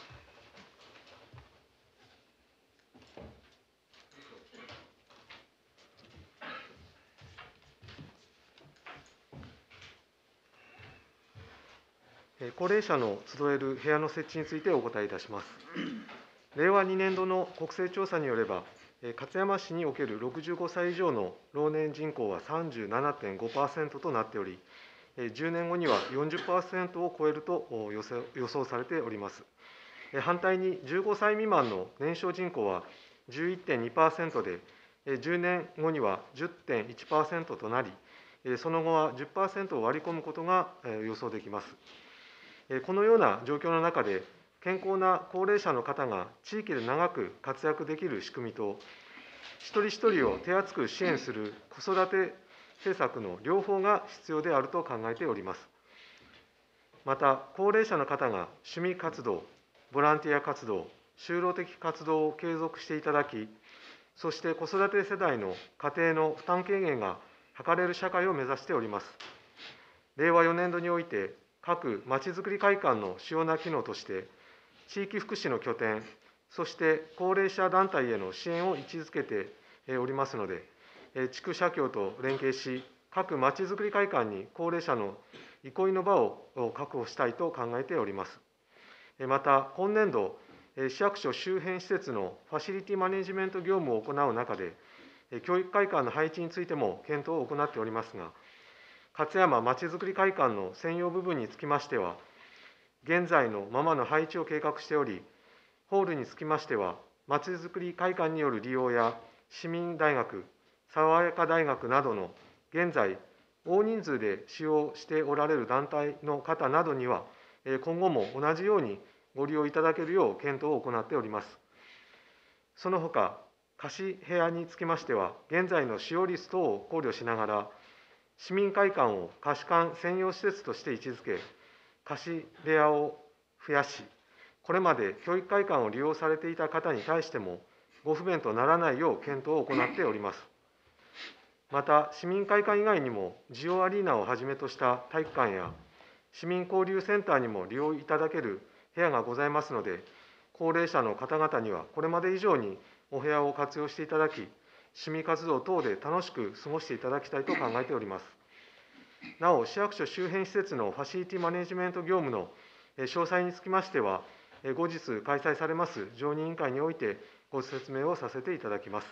高齢者の集える部屋の設置についてお答えいたします。れいわにねんどの国勢調査によれば、勝山市におけるろくじゅうごさい以上の老年人口は さんじゅうななてんごパーセント となっており、じゅうねんごには よんじゅっパーセント を超えると予想されております。反対にじゅうごさい未満の年少人口は じゅういってんにパーセント で、じゅうねんごには じゅってんいちパーセント となり、その後は じゅっパーセント を割り込むことが予想できます。このような状況の中で、健康な高齢者の方が地域で長く活躍できる仕組みと、一人一人を手厚く支援する子育て政策の両方が必要であると考えております。また、高齢者の方が趣味活動、ボランティア活動、就労的活動を継続していただき、そして子育て世代の家庭の負担軽減が図れる社会を目指しております。れいわよねんどにおいて、各まちづくり会館の主要な機能として、地域福祉の拠点、そして高齢者団体への支援を位置づけておりますので、地区社協と連携し、各まちづくり会館に高齢者の憩いの場を確保したいと考えております。また、今年度、市役所周辺施設のファシリティマネジメント業務を行う中で、教育会館の配置についても検討を行っておりますが、勝山まちづくり会館の専用部分につきましては、現在のままの配置を計画しており、ホールにつきましては、まちづくり会館による利用や、市民大学、爽やか大学などの現在、大人数で使用しておられる団体の方などには、今後も同じようにご利用いただけるよう検討を行っております。そのほか、貸し部屋につきましては、現在の使用率等を考慮しながら、市民会館を貸し館専用施設として位置づけ、貸し部屋を増やし、これまで教育会館を利用されていた方に対しても、ご不便とならないよう検討を行っております。また、市民会館以外にも、ジオアリーナをはじめとした体育館や、市民交流センターにも利用いただける部屋がございますので、高齢者の方々にはこれまで以上にお部屋を活用していただき、市民活動等で楽しく過ごしていただきたいと考えております。なお、市役所周辺施設のファシリティマネジメント業務の詳細につきましては、後日開催されます常任委員会においてご説明をさせていただきます。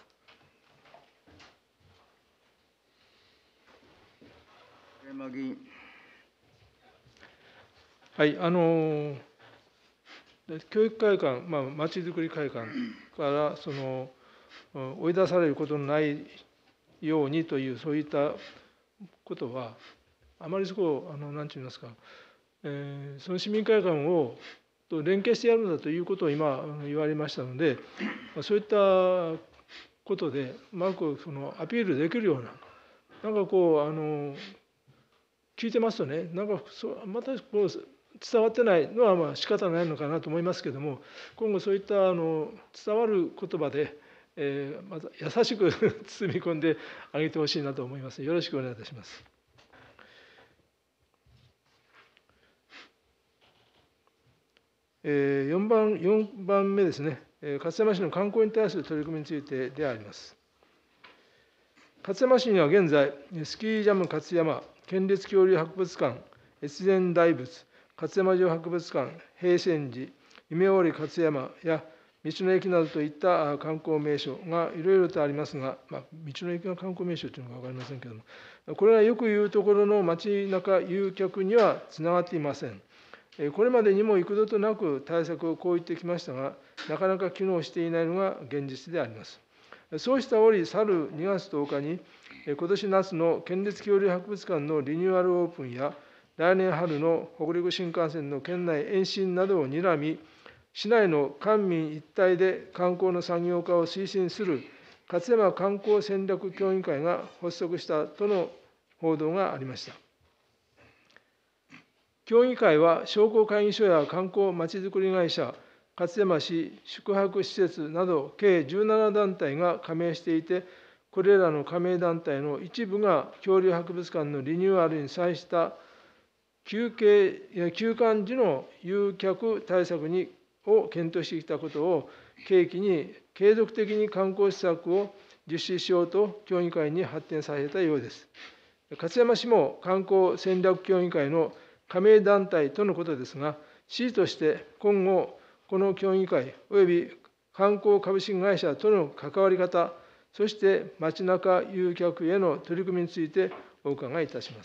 山議員。 はい、あの教育会館、まあ、まちづくり会館からその追い出されることのないようにという、そういったことは、あまりそこを、あのなんて言いますか、えー、その市民会館をと連携してやるんだということを今言われましたので、そういったことで、うまくそのアピールできるような、なんかこう、あの聞いてますとね、なんかそまたこう伝わってないのはまあ仕方ないのかなと思いますけれども、今後そういったあの伝わる言葉で、えー、また優しく包み込んであげてほしいなと思います。よろしくお願いいたします。えー、よんばん、よんばんめですね、えー、勝山市の観光に対する取り組みについてであります。勝山市には現在、スキージャム勝山、県立恐竜博物館、越前大仏、勝山城博物館、平泉寺、夢折勝山や道の駅などといった観光名所がいろいろとありますが、まあ、道の駅が観光名所というのか分かりませんけれども、これはよく言うところの街中遊客にはつながっていません。これまでにも幾度となく対策を講じてきましたが、なかなか機能していないのが現実であります。そうした折、去るにがつとおかに、今年夏の県立恐竜博物館のリニューアルオープンや、来年春の北陸新幹線の県内延伸などをにらみ、市内の官民一体で観光の産業化を推進する勝山観光戦略協議会が発足したとの報道がありました。協議会は商工会議所や観光まちづくり会社、勝山市宿泊施設など計じゅうななだんたいが加盟していて、これらの加盟団体の一部が恐竜博物館のリニューアルに際した休憩休館時の誘客対策にを検討してきたことを契機に、継続的に観光施策を実施しようと協議会に発展させたようです。勝山市も観光戦略協議会の加盟団体とのことですが、市として今後、この協議会および観光株式会社との関わり方、そして街中遊客への取り組みについてお伺いいたします。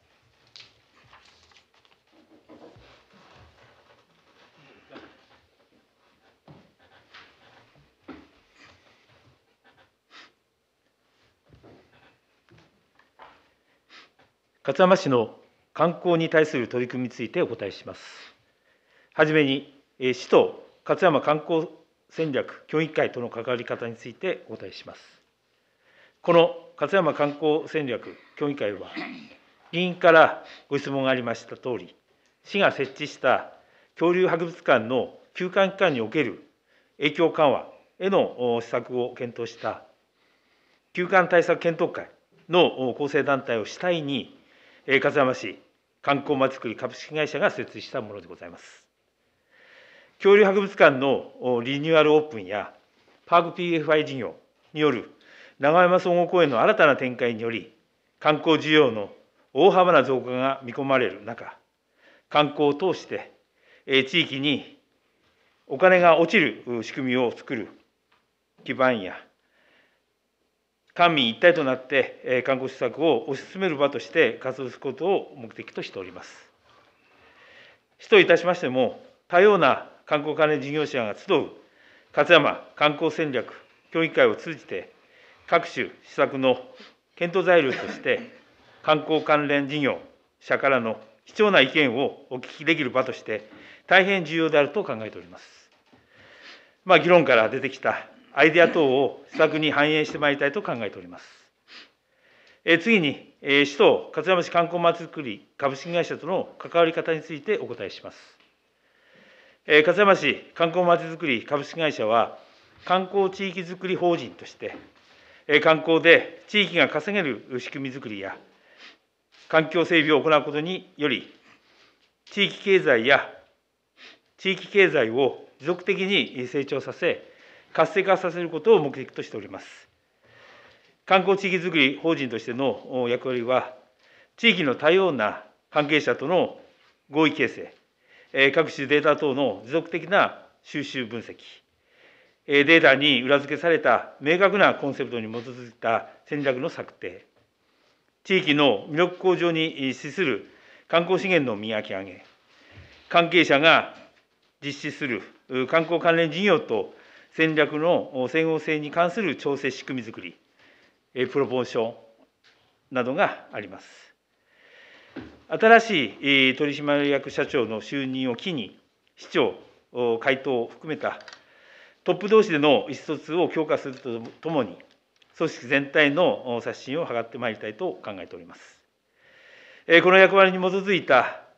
勝山市の観光に対する取り組みについてお答えします。はじめに、市と勝山観光戦略協議会との関わり方についてお答えします。この勝山観光戦略協議会は、議員からご質問がありましたとおり、市が設置した恐竜博物館の休館期間における影響緩和への施策を検討した休館対策検討会の構成団体を主体に、勝山市観光まちづくり株式会社が設立したものでございます。恐竜博物館のリニューアルオープンやパーク ピーエフアイ 事業による長山総合公園の新たな展開により、観光需要の大幅な増加が見込まれる中、観光を通して地域にお金が落ちる仕組みを作る基盤や、官民一体となって観光施策を推し進める場として活動することを目的としております。市といたしましても、多様な観光関連事業者が集う勝山観光戦略協議会を通じて、各種施策の検討材料として、観光関連事業者からの貴重な意見をお聞きできる場として、大変重要であると考えております。まあ、議論から出てきたアイデア等を施策に反映してまいりたいと考えております。え次に、え市と勝山市観光まちづくり株式会社との関わり方についてお答えします。え勝山市観光まちづくり株式会社は、観光地域づくり法人として、え観光で地域が稼げる仕組みづくりや、環境整備を行うことにより、地域経済や地域経済を持続的に成長させ、活性化させることを目的としております。観光地域づくり法人としての役割は、地域の多様な関係者との合意形成、各種データ等の持続的な収集分析、データに裏付けされた明確なコンセプトに基づいた戦略の策定、地域の魅力向上に資する観光資源の磨き上げ、関係者が実施する観光関連事業と戦略の整合性に関する調整仕組みづくり、プロポーションなどがあります。新しい取締役社長の就任を機に、市長、会頭を含めたトップ同士での意思疎通を強化するとともに、組織全体の刷新を図ってまいりたいと考えております。この役割に基づいた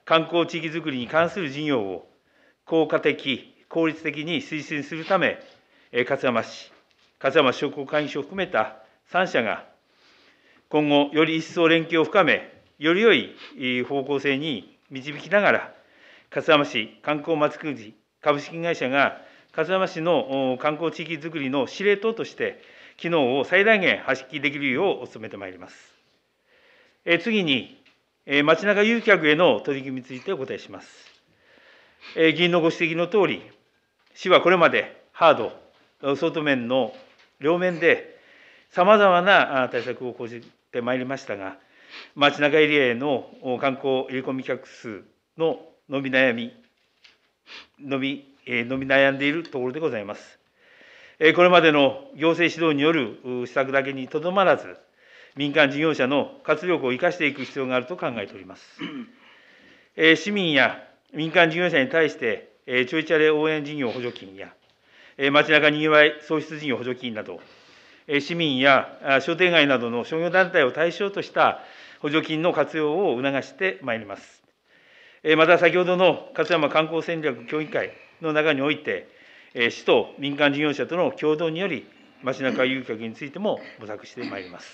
観光地域づくりに関する事業を効果的、効率的に推進するため、勝山市、勝山商工会議所を含めたさん社が、今後、より一層連携を深め、より良い方向性に導きながら、勝山市観光まちづくり株式会社が、勝山市の観光地域づくりの司令塔として、機能を最大限発揮できるよう努めてまいります。次に、街中誘客への取り組みについてお答えします。議員のご指摘のとおり、市はこれまでハード、ソフト面の両面で、さまざまな対策を講じてまいりましたが、街中エリアへの観光入れ込み客数の伸び悩み、伸び、伸び悩んでいるところでございます。これまでの行政指導による施策だけにとどまらず、民間事業者の活力を生かしていく必要があると考えております。市民や民間事業者に対して、ちょいチャレ応援事業補助金や、街中にぎわい創出事業補助金など、市民や商店街などの商業団体を対象とした補助金の活用を促してまいります。また、先ほどの勝山観光戦略協議会の中において、市と民間事業者との共同により、街中誘客についても模索してまいります。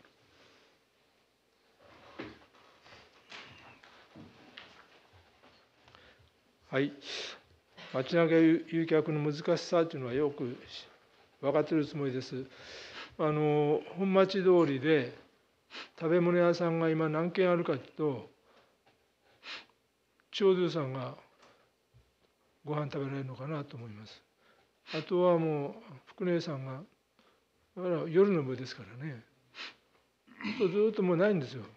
はい、街中誘客の難しさというのはよく分かっているつもりです。あの本町通りで食べ物屋さんが今何軒あるかというと、長寿さんがご飯食べられるのかなと思います。あとはもう福根さんが、だから夜の部ですからね、ずっともうないんですよ。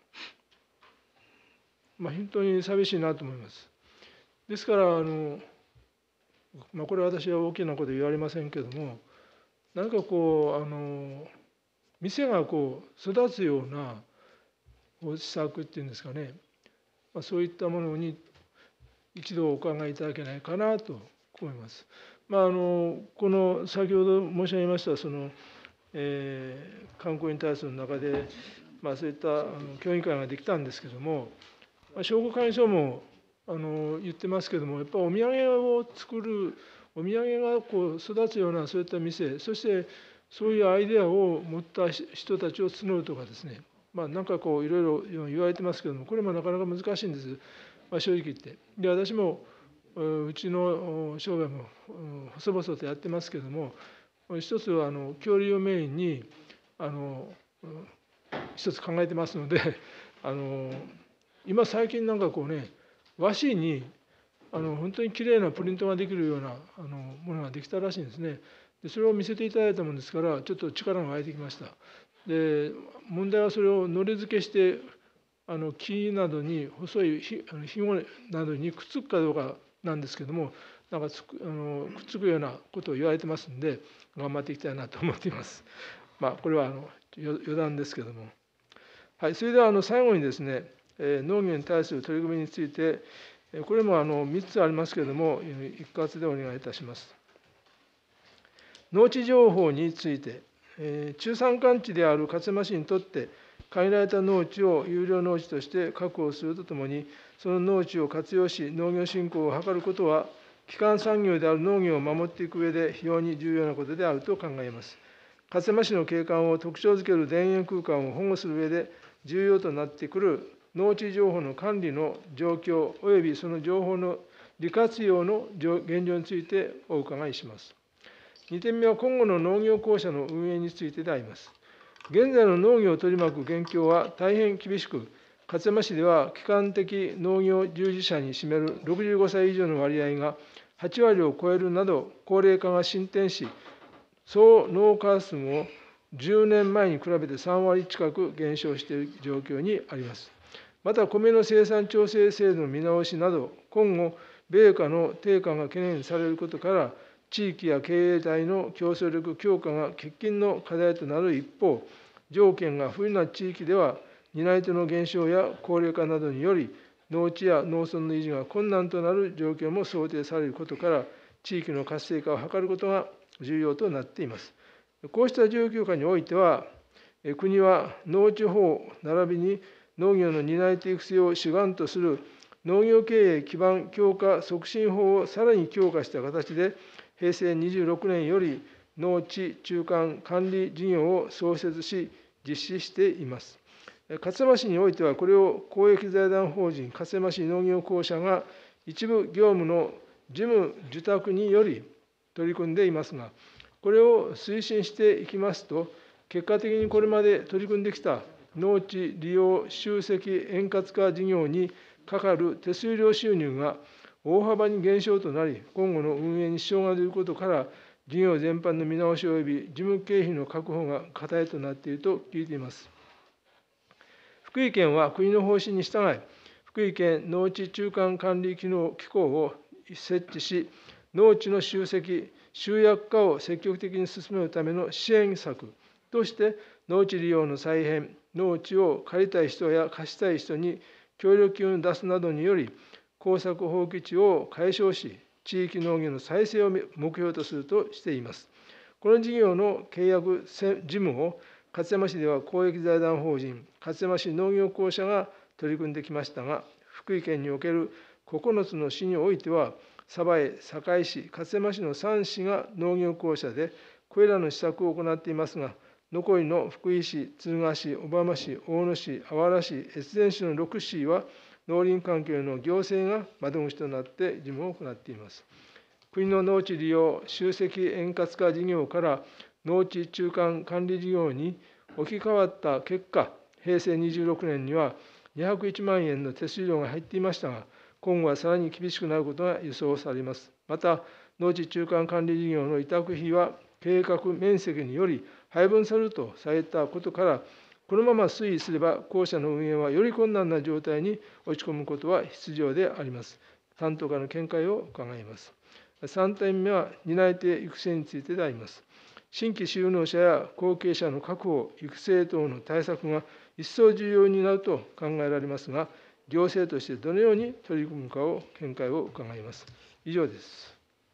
まあ本当に寂しいなと思います。ですからあの、まあ、これは私は大きなこと言われませんけども、何かこうあの店がこう育つような施策っていうんですかね、まあ、そういったものに一度お考えいただけないかなと思います。まあ、あのこの先ほど申し上げましたその、えー、観光に対する中で、まあ、そういったあの協議会ができたんですけども、まあ、商工会議所もあの言ってますけども、やっぱりお土産を作る、お土産がこう育つようなそういった店、そしてそういうアイデアを持った人たちを募るとかですね、まあ、なんかこういろいろ言われてますけども、これもなかなか難しいんです、まあ、正直言って。で、私もうちの商売も細々とやってますけども、一つはあの恐竜をメインにあの一つ考えてますので、あの今最近なんかこうね、和紙にあの本当にきれいなプリントができるようなあのものができたらしいんですね。でそれを見せていただいたもんですから、ちょっと力が湧いてきました。で問題はそれをのり付けしてあの木などに細いひごなどにくっつくかどうかなんですけども、なんかつくあのくっつくようなことを言われてますんで、頑張っていきたいなと思っています。まあこれはあの余談ですけども、はい、それではあの最後にですね、農業に対する取り組みについて、これもあのみっつありますけれども、一括でお願いいたします。農地情報について、中山間地である勝山市にとって、限られた農地を有料農地として確保するとともに、その農地を活用し、農業振興を図ることは、基幹産業である農業を守っていく上で非常に重要なことであると考えます。勝山市の景観を特徴づける田園空間を保護する上で重要となってくる農地情報の管理の状況およびその情報の利活用の現状についてお伺いします。にてんめは今後の農業公社の運営についてであります。現在の農業を取り巻く現況は大変厳しく、勝山市では基幹的農業従事者に占めるろくじゅうごさい以上の割合がはちわりを超えるなど、高齢化が進展し、総農家数もじゅうねんまえに比べてさんわり近く減少している状況にあります。また、米の生産調整制度の見直しなど、今後、米価の低下が懸念されることから、地域や経営体の競争力強化が喫緊の課題となる一方、条件が不利な地域では、担い手の減少や高齢化などにより、農地や農村の維持が困難となる状況も想定されることから、地域の活性化を図ることが重要となっています。こうした状況下においては、国は農地法並びに農業の担い手育成を主眼とする農業経営基盤強化促進法をさらに強化した形で、へいせいにじゅうろくねんより農地中間管理事業を創設し、実施しています。勝山市においては、これを公益財団法人勝山市農業公社が一部業務の事務受託により取り組んでいますが、これを推進していきますと、結果的にこれまで取り組んできた農地利用集積円滑化事業にかかる手数料収入が大幅に減少となり、今後の運営に支障が出ることから、事業全般の見直し及び事務経費の確保が課題となっていると聞いています。福井県は国の方針に従い、福井県農地中間管理機能機構を設置し、農地の集積、集約化を積極的に進めるための支援策として、農地利用の再編、農地を借りたい人や貸したい人に協力金を出すなどにより、耕作放棄地を解消し、地域農業の再生を目標とするとしています。この事業の契約事務を勝山市では公益財団法人勝山市農業公社が取り組んできましたが、福井県におけるここのつの市においては、鯖江、堺市、勝山市のさん市が農業公社で、これらの施策を行っていますが、残りの福井市、敦賀市、小浜市、大野市、あわら市、越前市のろく市は、農林関係の行政が窓口となって事務を行っています。国の農地利用集積円滑化事業から農地中間管理事業に置き換わった結果、へいせいにじゅうろくねんにはにひゃくいちまんえんの手数料が入っていましたが、今後はさらに厳しくなることが予想されます。また、農地中間管理事業の委託費は計画面積により配分されるとされたことから、このまま推移すれば、公社の運営はより困難な状態に落ち込むことは必要であります。担当課の見解を伺います。さんてんめは、担い手育成についてであります。新規就農者や後継者の確保、育成等の対策が一層重要になると考えられますが、行政としてどのように取り組むかを見解を伺います。以上です。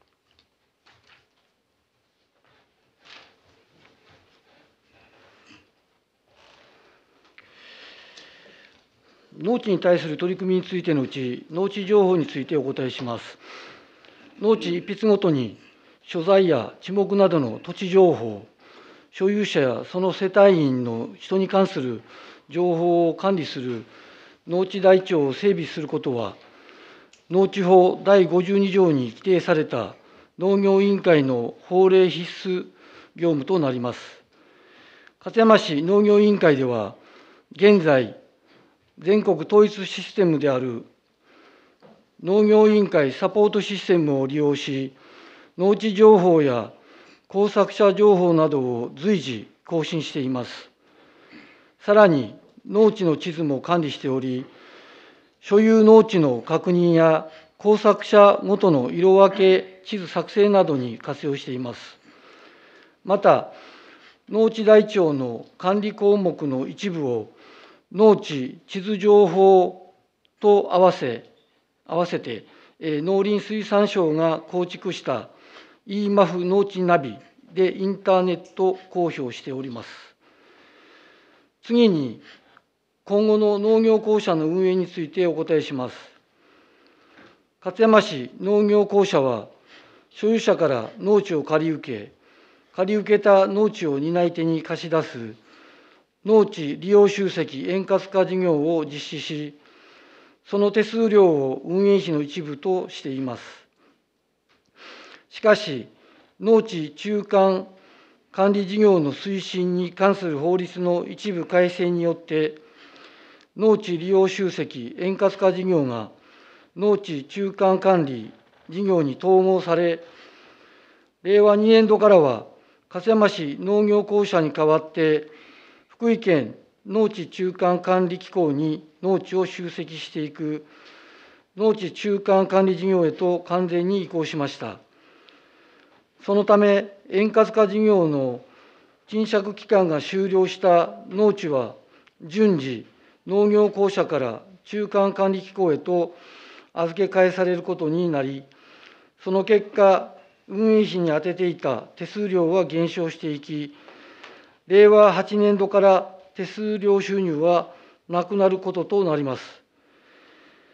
農地に対する取り組みについてのうち、農地情報についてお答えします。農地一筆ごとに所在や地目などの土地情報、所有者やその世帯員の人に関する情報を管理する農地台帳を整備することは、農地法だいごじゅうに条に規定された農業委員会の法令必須業務となります。勝山市農業委員会では、現在、全国統一システムである農業委員会サポートシステムを利用し、農地情報や耕作者情報などを随時更新しています。さらに、農地の地図も管理しており、所有農地の確認や耕作者ごとの色分け地図作成などに活用しています。また、農地台帳の管理項目の一部を農地地図情報と合わせ、合わせて、農林水産省が構築した イーマフ 農地ナビでインターネット公表しております。次に、今後の農業公社の運営についてお答えします。勝山市農業公社は、所有者から農地を借り受け、借り受けた農地を担い手に貸し出す農地利用集積円滑化事業を実施し、その手数料を運営費の一部としています。しかし、農地中間管理事業の推進に関する法律の一部改正によって、農地利用集積円滑化事業が農地中間管理事業に統合され、れいわにねんどからは、勝山市農業公社に代わって、福井県農地中間管理機構に農地を集積していく農地中間管理事業へと完全に移行しました。そのため、円滑化事業の賃借期間が終了した農地は、順次、農業公社から中間管理機構へと預け返されることになり、その結果、運営費に充てていた手数料は減少していき、れいわはちねんどから手数料収入はなくなることとなります。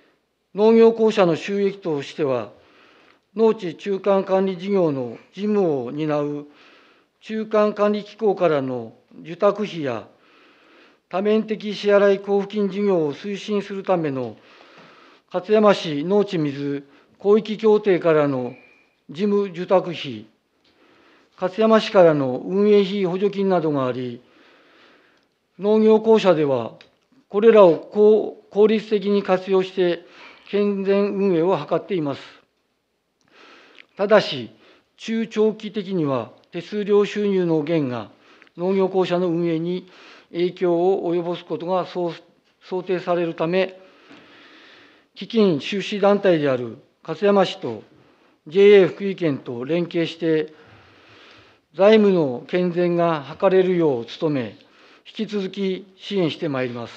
農業公社の収益としては、農地中間管理事業の事務を担う中間管理機構からの受託費や多面的支払い交付金事業を推進するための勝山市農地水広域協定からの事務受託費、勝山市からの運営費補助金などがあり、農業公社ではこれらを効率的に活用して健全運営を図っています。ただし、中長期的には手数料収入の減が農業公社の運営に影響を及ぼすことが想定されるため、基金収支団体である勝山市と ジェイエー 福井県と連携して、財務の健全が図れるよう努め、引き続き支援してまいります。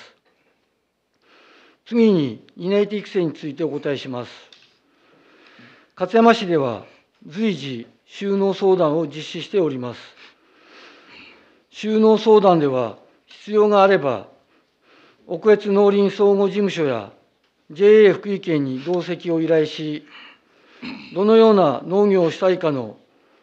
次に、担い手育成についてお答えします。勝山市では随時、就農相談を実施しております。就農相談では、必要があれば、奥越農林総合事務所や ジェイエー 福井県に同席を依頼し、どのような農業をしたいかの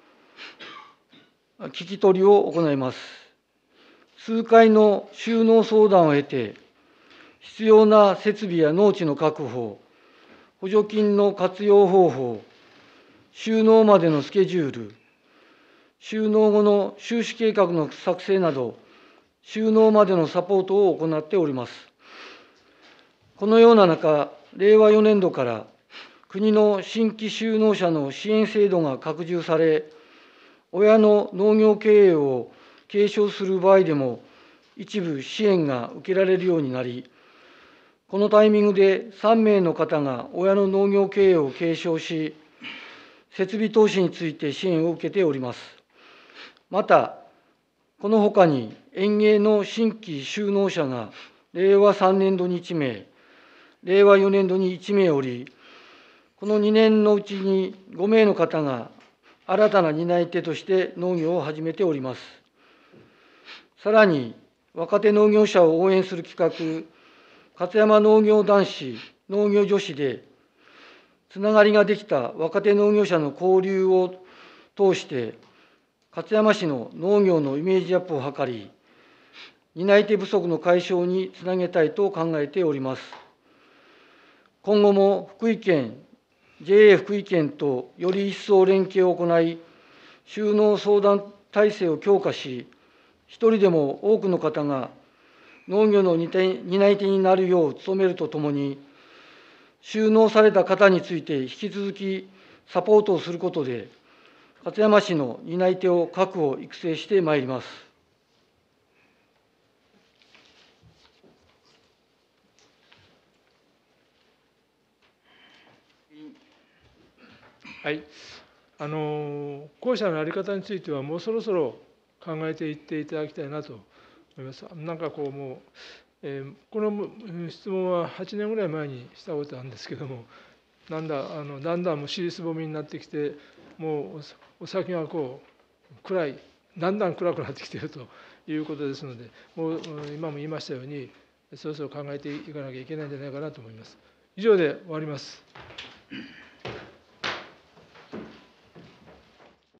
聞き取りを行います。数回の就農相談を経て、必要な設備や農地の確保、補助金の活用方法、就農までのスケジュール、就農後の収支計画の作成など、就農までのサポートを行っております。このような中、れいわよねんどから国の新規就農者の支援制度が拡充され、親の農業経営を継承する場合でも、一部支援が受けられるようになり、このタイミングでさんめいの方が親の農業経営を継承し、設備投資について支援を受けております。また、このほかに園芸の新規就農者がれいわさんねんどにいちめい、れいわよねんどにいちめいおり、このにねんのうちにごめいの方が新たな担い手として農業を始めております。さらに、若手農業者を応援する企画、勝山農業男子、農業女子で、つながりができた若手農業者の交流を通して、勝山市の農業のイメージアップを図り、担い手不足の解消につなげたいと考えております。今後も福井県、ジェイエー 福井県とより一層連携を行い、就農相談体制を強化し、一人でも多くの方が農業の担い手になるよう努めるとともに、就農された方について引き続きサポートをすることで、勝山市の担い手を確保・育成してまいります。 はい、あの後者の在り方については、もうそろそろ考えていっていただきたいなと思います。なんかこう、もう、えー、この質問ははちねんぐらい前にしたことなんですけども、なんだあのだんだんもう尻すぼみになってきて、もうお先がこう暗い、だんだん暗くなってきているということですので、もう今も言いましたように、そろそろ考えていかなきゃいけないんじゃないかなと思います。以上で終わります。